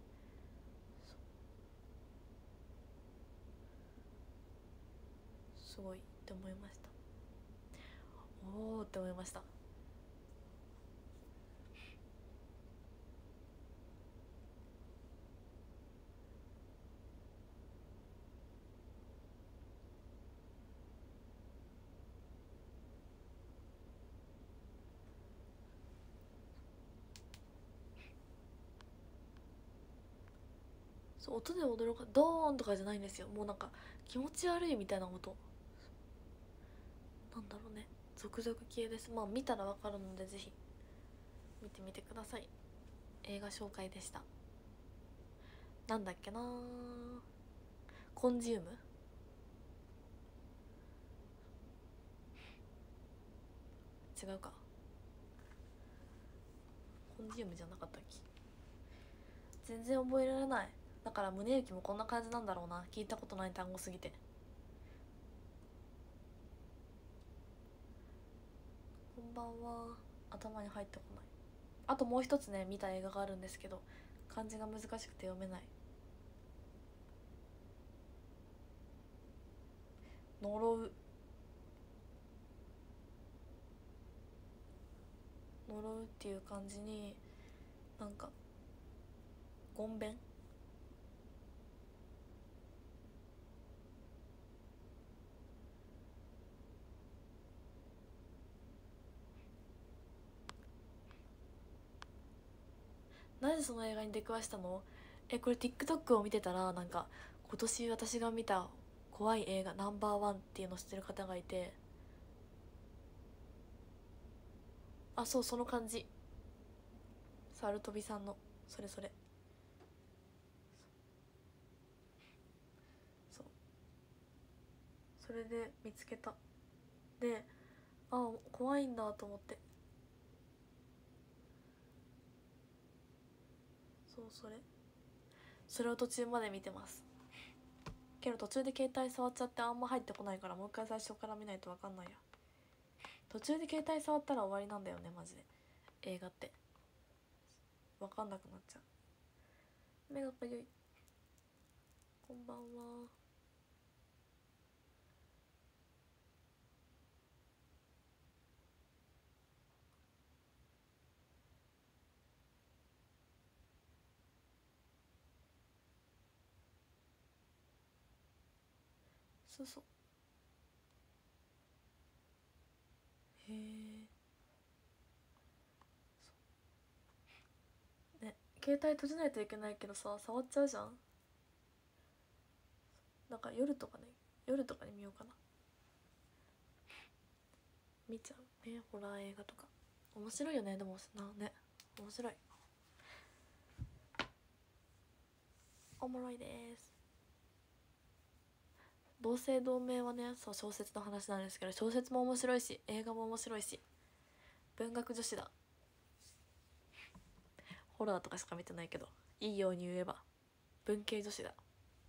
[SPEAKER 1] すごいって思いました。おおって思いました。そう、音で驚かドーンとかじゃないんですよ。もうなんか気持ち悪いみたいな音なんだろうね。続々系です。まあ見たらわかるのでぜひ見てみてください。映画紹介でした。なんだっけな、コンジウム。違うか。コンジウムじゃなかったっけ。全然覚えられない。だから宗行もこんな感じなんだろうな。聞いたことない単語すぎて。こんばんは。頭に入ってこない。あともう一つね、見た映画があるんですけど、漢字が難しくて読めない。呪う。呪うっていう漢字に、なんかごんべん。なぜその映画に出くわしたの。これ TikTok を見てたら、なんか今年私が見た怖い映画ナンバーワンっていうのを知ってる方がいて。あ、そう、その感じ。サルトビさんの、それそれ。そう、それで見つけた。で、怖いんだと思って。そう、それを途中まで見てます。けど途中で携帯触っちゃってあんま入ってこないから、もう一回最初から見ないと分かんないや。途中で携帯触ったら終わりなんだよねマジで、映画って。分かんなくなっちゃう。目がかゆい。こんばんは。そうそう。へえ。ね、携帯閉じないといけないけどさ、触っちゃうじゃん。だから夜とかね、 夜とかに見ようかな。見ちゃうね、ホラー映画とか面白いよね。でもなね、面白い、おもろいです。同姓同名はね、そう小説の話なんですけど、小説も面白いし映画も面白いし、文学女子だ。ホラーとかしか見てないけど、いいように言えば文系女子だ。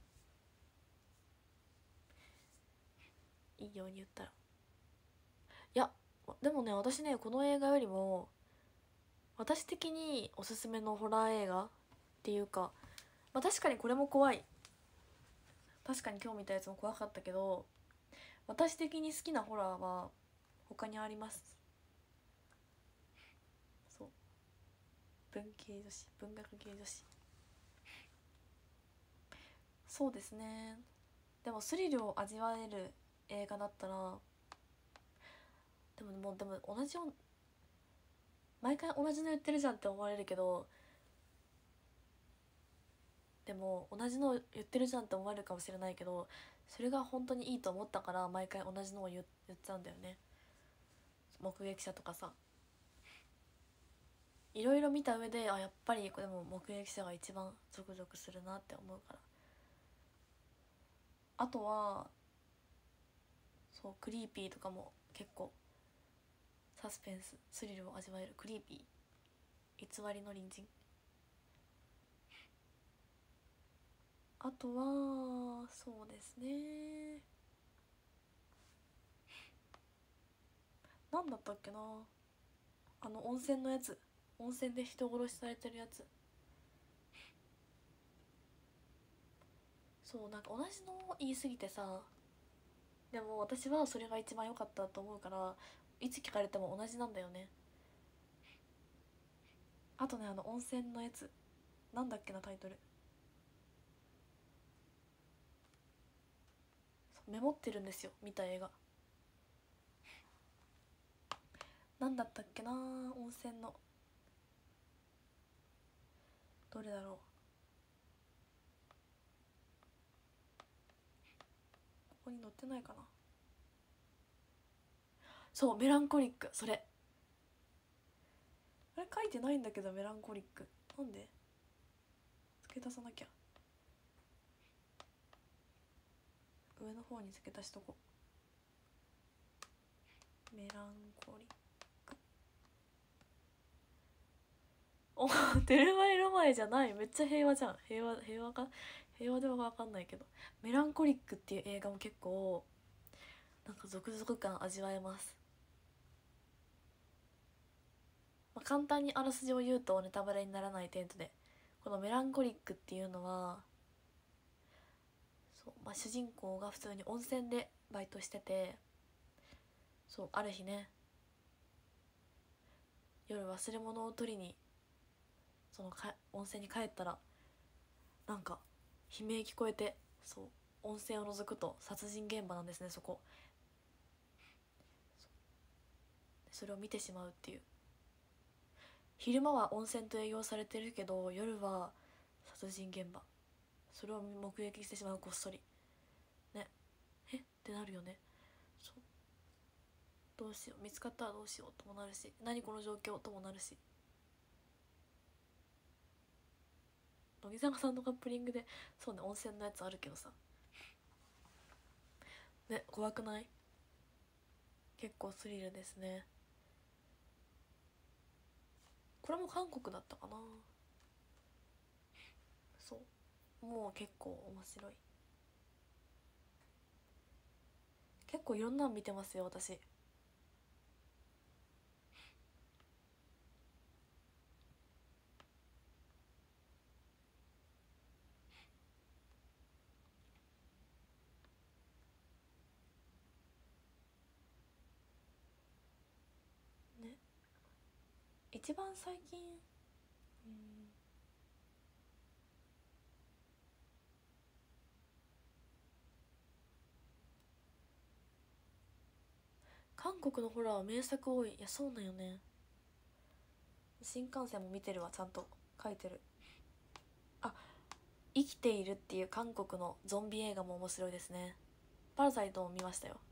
[SPEAKER 1] いいように言ったら。いやでもね、私ねこの映画よりも私的におすすめのホラー映画っていうか、まあ確かにこれも怖い、確かに今日見たやつも怖かったけど、私的に好きなホラーは他にあります。そう、文系女子、文学系女子。そうですね。でもスリルを味わえる映画だったら、でも同じよう、毎回同じの言ってるじゃんって思われるけど、でも同じの言ってるじゃんって思われるかもしれないけど、それが本当にいいと思ったから毎回同じのを言っちゃうんだよね。目撃者とかさ、いろいろ見た上で、あ、やっぱりでも目撃者が一番ゾクゾクするなって思うから。あとはそうクリーピーとかも結構サスペンススリルを味わえる。クリーピー、偽りの隣人。あとはそうですね、なんだったっけな、温泉のやつ、温泉で人殺しされてるやつ。そう、なんか同じの言い過ぎてさ、でも私はそれが一番良かったと思うから、いつ聞かれても同じなんだよね。あとね、温泉のやつなんだっけな、タイトル。メモってるんですよ、見た映画。なんだったっけな、温泉の、どれだろう。ここに載ってないかな。そう、メランコリック、それ。あれ書いてないんだけど、メランコリックなんで付け足さなきゃ。上の方に付け足しとこう。メランコリック。お、テルマエロマエじゃない。めっちゃ平和じゃん。平和か、平和では分かんないけど、メランコリックっていう映画も結構なんかゾクゾク感味わえます。まあ、簡単にあらすじを言うとネタバレにならない程度で、このメランコリックっていうのは、そう、まあ、主人公が普通に温泉でバイトしてて、そうある日ね、夜忘れ物を取りにその温泉に帰ったら、なんか悲鳴聞こえて、そう、温泉を覗くと殺人現場なんですね、そこ。それを見てしまうっていう。昼間は温泉と営業されてるけど、夜は殺人現場。それを目撃してしまう、こっそりね。えってなるよね。そう、どうしよう、見つかったらどうしようともなるし、何この状況ともなるし。乃木坂さんのカップリングで、そうね、温泉のやつあるけどさ、ね、怖くない？結構スリルですね。これも韓国だったかな。そう、もう結構面白い。結構いろんなの見てますよ、私。ね、一番最近、韓国のホラーは名作多い。いや、そうなんよね。新幹線も見てるわ、ちゃんと書いてる。あ、生きているっていう韓国のゾンビ映画も面白いですね。 パラサイトも見ましたよ。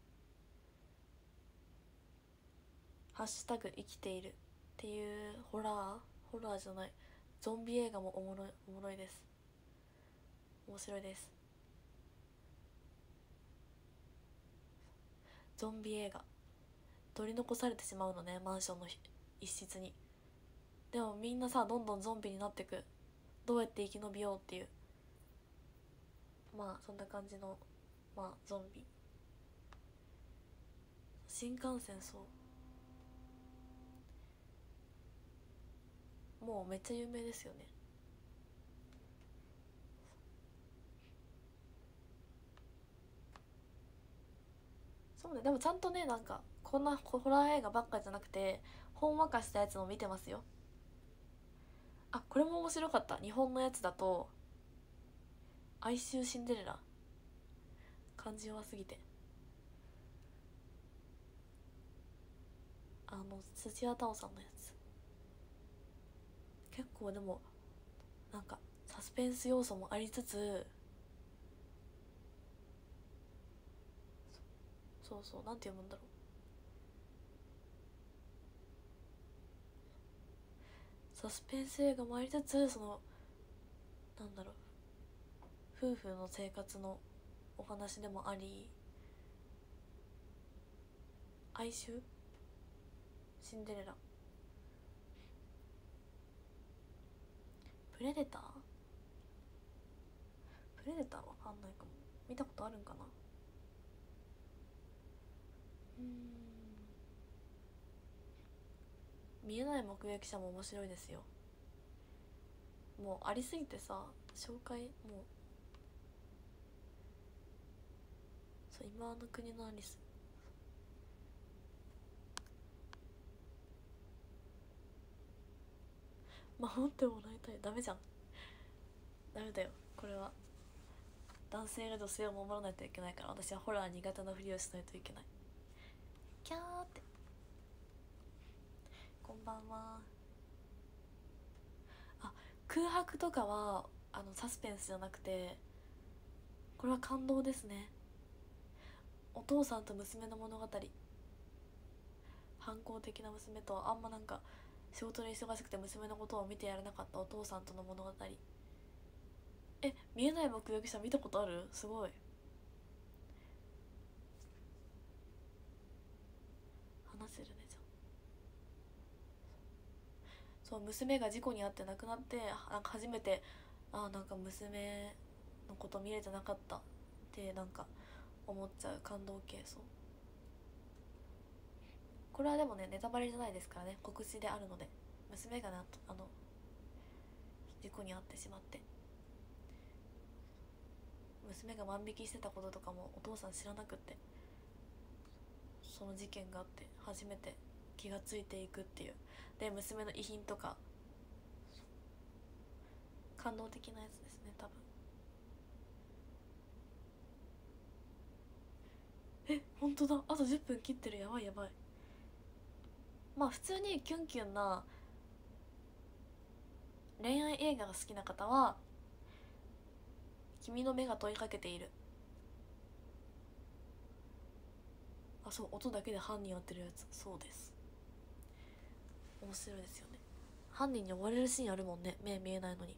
[SPEAKER 1] ハッシュタグ生きているっていうホラーじゃない、ゾンビ映画もおもろいです。面白いです。ゾンビ映画、取り残されてしまうのね、マンションの一室に。でもみんなさ、どんどんゾンビになってく。どうやって生き延びようっていう、まあそんな感じの、まあゾンビ。新幹線、そうもうめっちゃ有名ですよね。そうね、でもちゃんとね、なんかこんなホラー映画ばっかじゃなくて、ほんわかしたやつも見てますよ。あ、これも面白かった。日本のやつだと哀愁シンデレラ、漢字弱すぎて、土屋太鳳さんのやつ。結構でもなんかサスペンス要素もありつつ、そうそう、なんて読むんだろう、サスペンス映画もありつつ、そのなんだろう、夫婦の生活のお話でもあり、哀愁シンデレラ、プレデターわかんないかも。見たことあるんかな。見えない目撃者も面白いですよ。もうありすぎてさ、紹介もう、そう、今の国のアリス、守ってもらいたい。ダメじゃん、ダメだよ。これは男性が女性を守らないといけないから、私はホラー苦手なふりをしないといけない。キャーって。こんばんは。あ、空白とかはサスペンスじゃなくて、これは感動ですね。お父さんと娘の物語。反抗的な娘と、あんまなんか仕事で忙しくて娘のことを見てやれなかったお父さんとの物語。見えない目撃者見たことある？すごい。話せるね、じゃあ。そう、娘が事故に遭って亡くなって、なんか初めて、なんか娘のこと見れてなかったってなんか思っちゃう感動系。そう、これはでもね、ネタバレじゃないですからね、告知であるので。娘が事故に遭ってしまって、娘が万引きしてたこととかもお父さん知らなくって、その事件があって初めて気がついていくっていう。で、娘の遺品とか、感動的なやつですね、多分。本当だ、あと10分切ってる。やばいやばい。まあ普通にキュンキュンな恋愛映画が好きな方は君の目が問いかけている。あ、そう、音だけで犯人やってるやつ。そうです、面白いですよね。犯人に追われるシーンあるもんね、目見えないのに。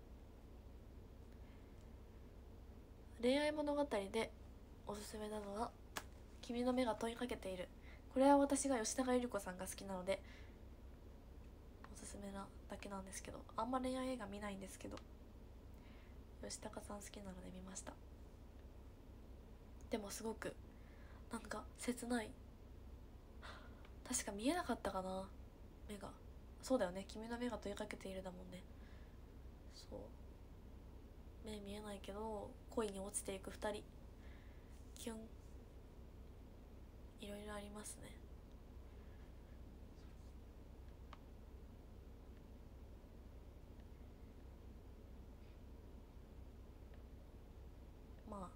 [SPEAKER 1] 恋愛物語でおすすめなのは君の目が問いかけている。これは私が吉高由里子さんが好きなのでおすすめなだけなんですけど、あんま恋愛映画見ないんですけど、吉高さん好きなので見ました。でもすごくなんか切ない。確か見えなかったかな、目が。そうだよね、君の目が問いかけているだもんね。そう、目見えないけど恋に落ちていく2人、キュン、いろいろありますね。まあ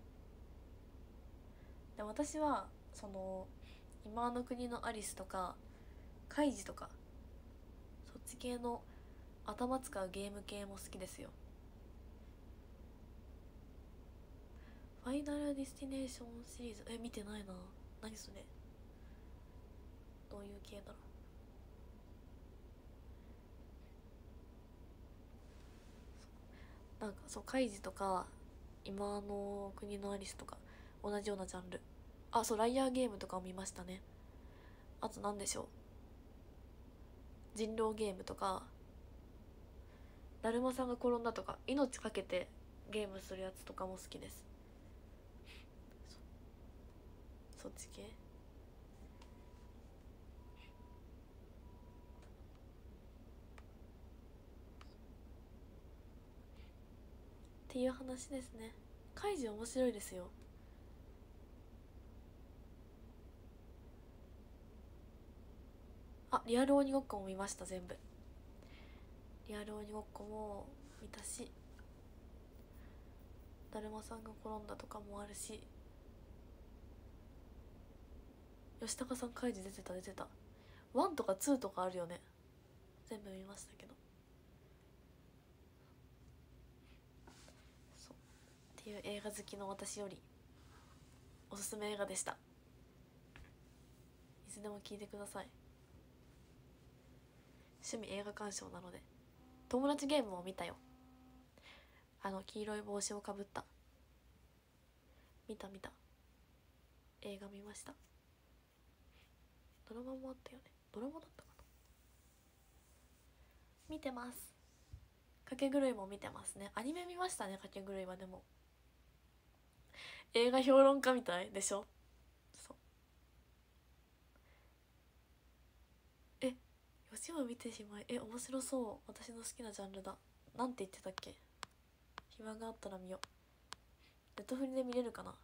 [SPEAKER 1] でも私はその今の国のアリスとかカイジとか、そっち系の頭使うゲーム系も好きですよ。 ファイナルディスティネーションシリーズ見てないな。何それ、どういう系だろう。なんかそうカイジとか今の国のアリスとか同じようなジャンル。あ、そうライアーゲームとかを見ましたね。あとなんでしょう、人狼ゲームとか、だるまさんが転んだとか、命かけてゲームするやつとかも好きです。そっち系。っていう話ですね。カイジ面白いですよ。あ、リアル鬼ごっこも見ました。全部リアル鬼ごっこも見たし、だるまさんが転んだとかもあるし、吉高さんカイジ出てた出てた。1とか2とかあるよね。全部見ましたけど。そうっていう映画好きの私よりおすすめ映画でした。いつでも聞いてください。趣味映画鑑賞なので。友達ゲームも見たよ。黄色い帽子をかぶった。見た映画見ました。ドラマもあったよね。ドラマだったかな。見てます。かけ狂いも見てますね。アニメ見ましたね、かけ狂いは。でも映画評論家みたいでしょ。そう吉野見てしまい。面白そう。私の好きなジャンルだ。なんて言ってたっけ。暇があったら見よう。ネットフリで見れるかな。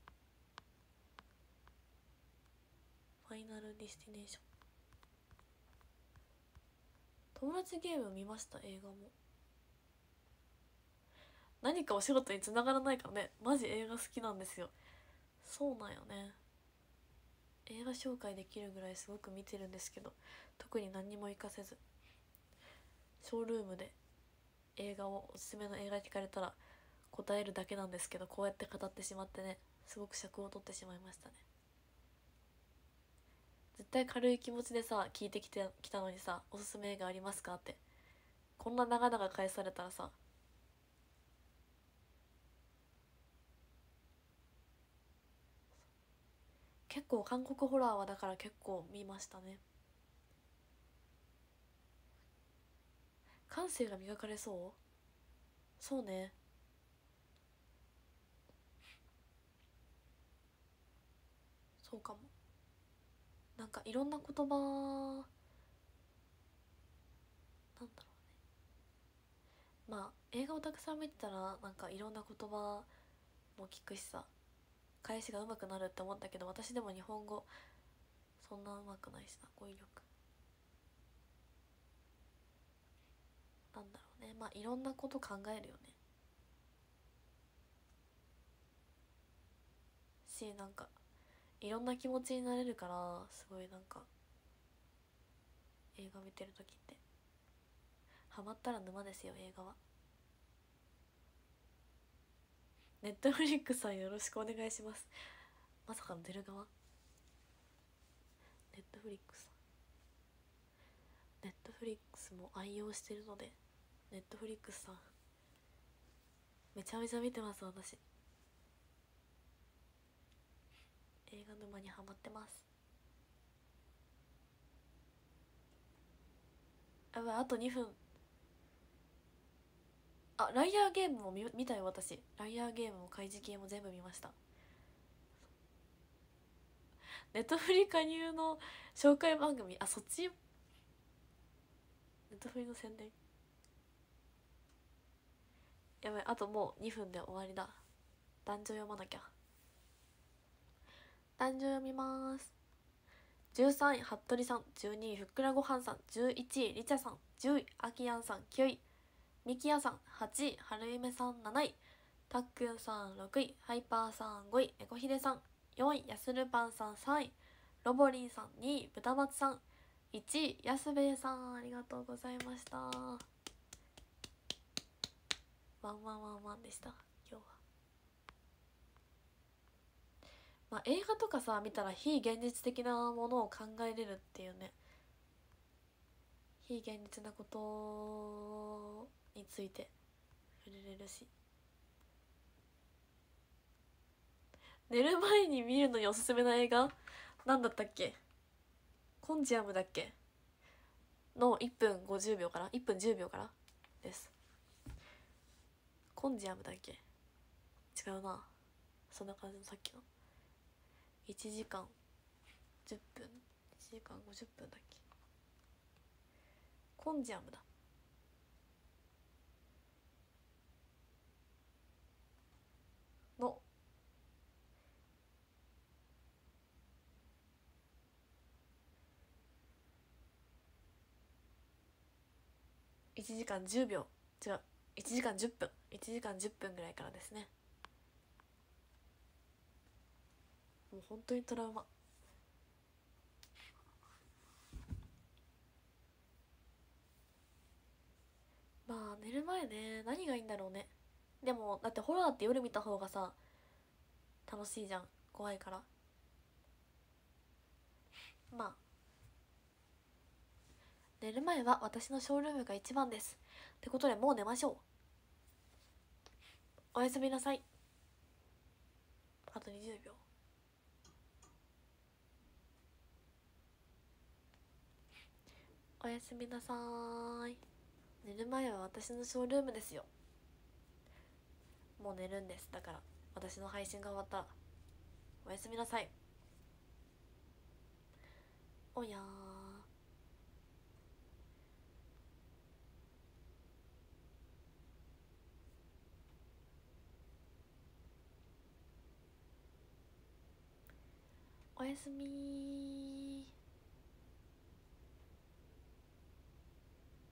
[SPEAKER 1] ファイナルディスティネーション。友達ゲーム見ました。映画も。何かお仕事に繋がらないからね。マジ映画好きなんですよ。そうなんよね。映画紹介できるぐらいすごく見てるんですけど、特に何にも活かせず、ショールームで映画を、おすすめの映画聞かれたら答えるだけなんですけど、こうやって語ってしまってね、すごく尺を取ってしまいましたね。絶対軽い気持ちでさ聞いてきたのにさ、おすすめ映画ありますかってこんな長々返されたらさ、結構韓国ホラーはだから結構見ましたね。感性が磨かれそう。そうね。そうかも。なんかいろんな言葉、なんだろうね。まあ映画をたくさん見てたらなんかいろんな言葉も聞くしさ、返しが上手くなるって思ったけど、私でも日本語そんな上手くないしな、語彙力。なんだろうね。まあいろんなこと考えるよね。し、なんかいろんな気持ちになれるから、すごいなんか映画見てる時ってハマったら沼ですよ。映画は。ネットフリックスさんよろしくお願いします。まさかの出る側。ネットフリックスさん、ネットフリックスも愛用してるので、ネットフリックスさんめちゃめちゃ見てます。私映画沼にハマってます。あと2分。ライアーゲームも見たよ。私ライアーゲームも怪事系も全部見ました。ネットフリ加入の紹介番組、そっち。ネットフリの宣伝。やばい、あともう2分で終わりだ。男女読まなきゃ。男女読みます。13位服部さん、12位ふっくらごはんさん、11位りちゃさん、10位あきやんさん、9位みきやさん、8位はるゆめさん、7位たっくんさん、6位ハイパーさん、5位えこひでさん、4位やするパンさん、3位ロボリンさん、2位豚松さん、1位やすべえさん。ありがとうございました。ワンワンワンワンでした今日は。 まあ映画とかさ見たら非現実的なものを考えれるっていうね、非現実なことについて触れれるし、寝る前に見るのにおすすめな映画なんだったっけ、コンジアムだっけの1分50秒から1分10秒からです。コンジアムだっけ、違うな、そんな感じのさっきの1時間10分1時間50分だっけ、コンジアムだ。の1時間10秒、違う、1時間10分1時間10分ぐらいからですね。もう本当にトラウマ。まあ寝る前ね、何がいいんだろうね。でもだってホラーって夜見た方がさ楽しいじゃん、怖いから。まあ寝る前は私のショールームが一番です。ってことでもう寝ましょう。おやすみなさい。あと20秒。おやすみなさい。寝る前は私のショールームですよ。もう寝るんです。だから私の配信が終わったらおやすみなさい。おやー。おやすみー。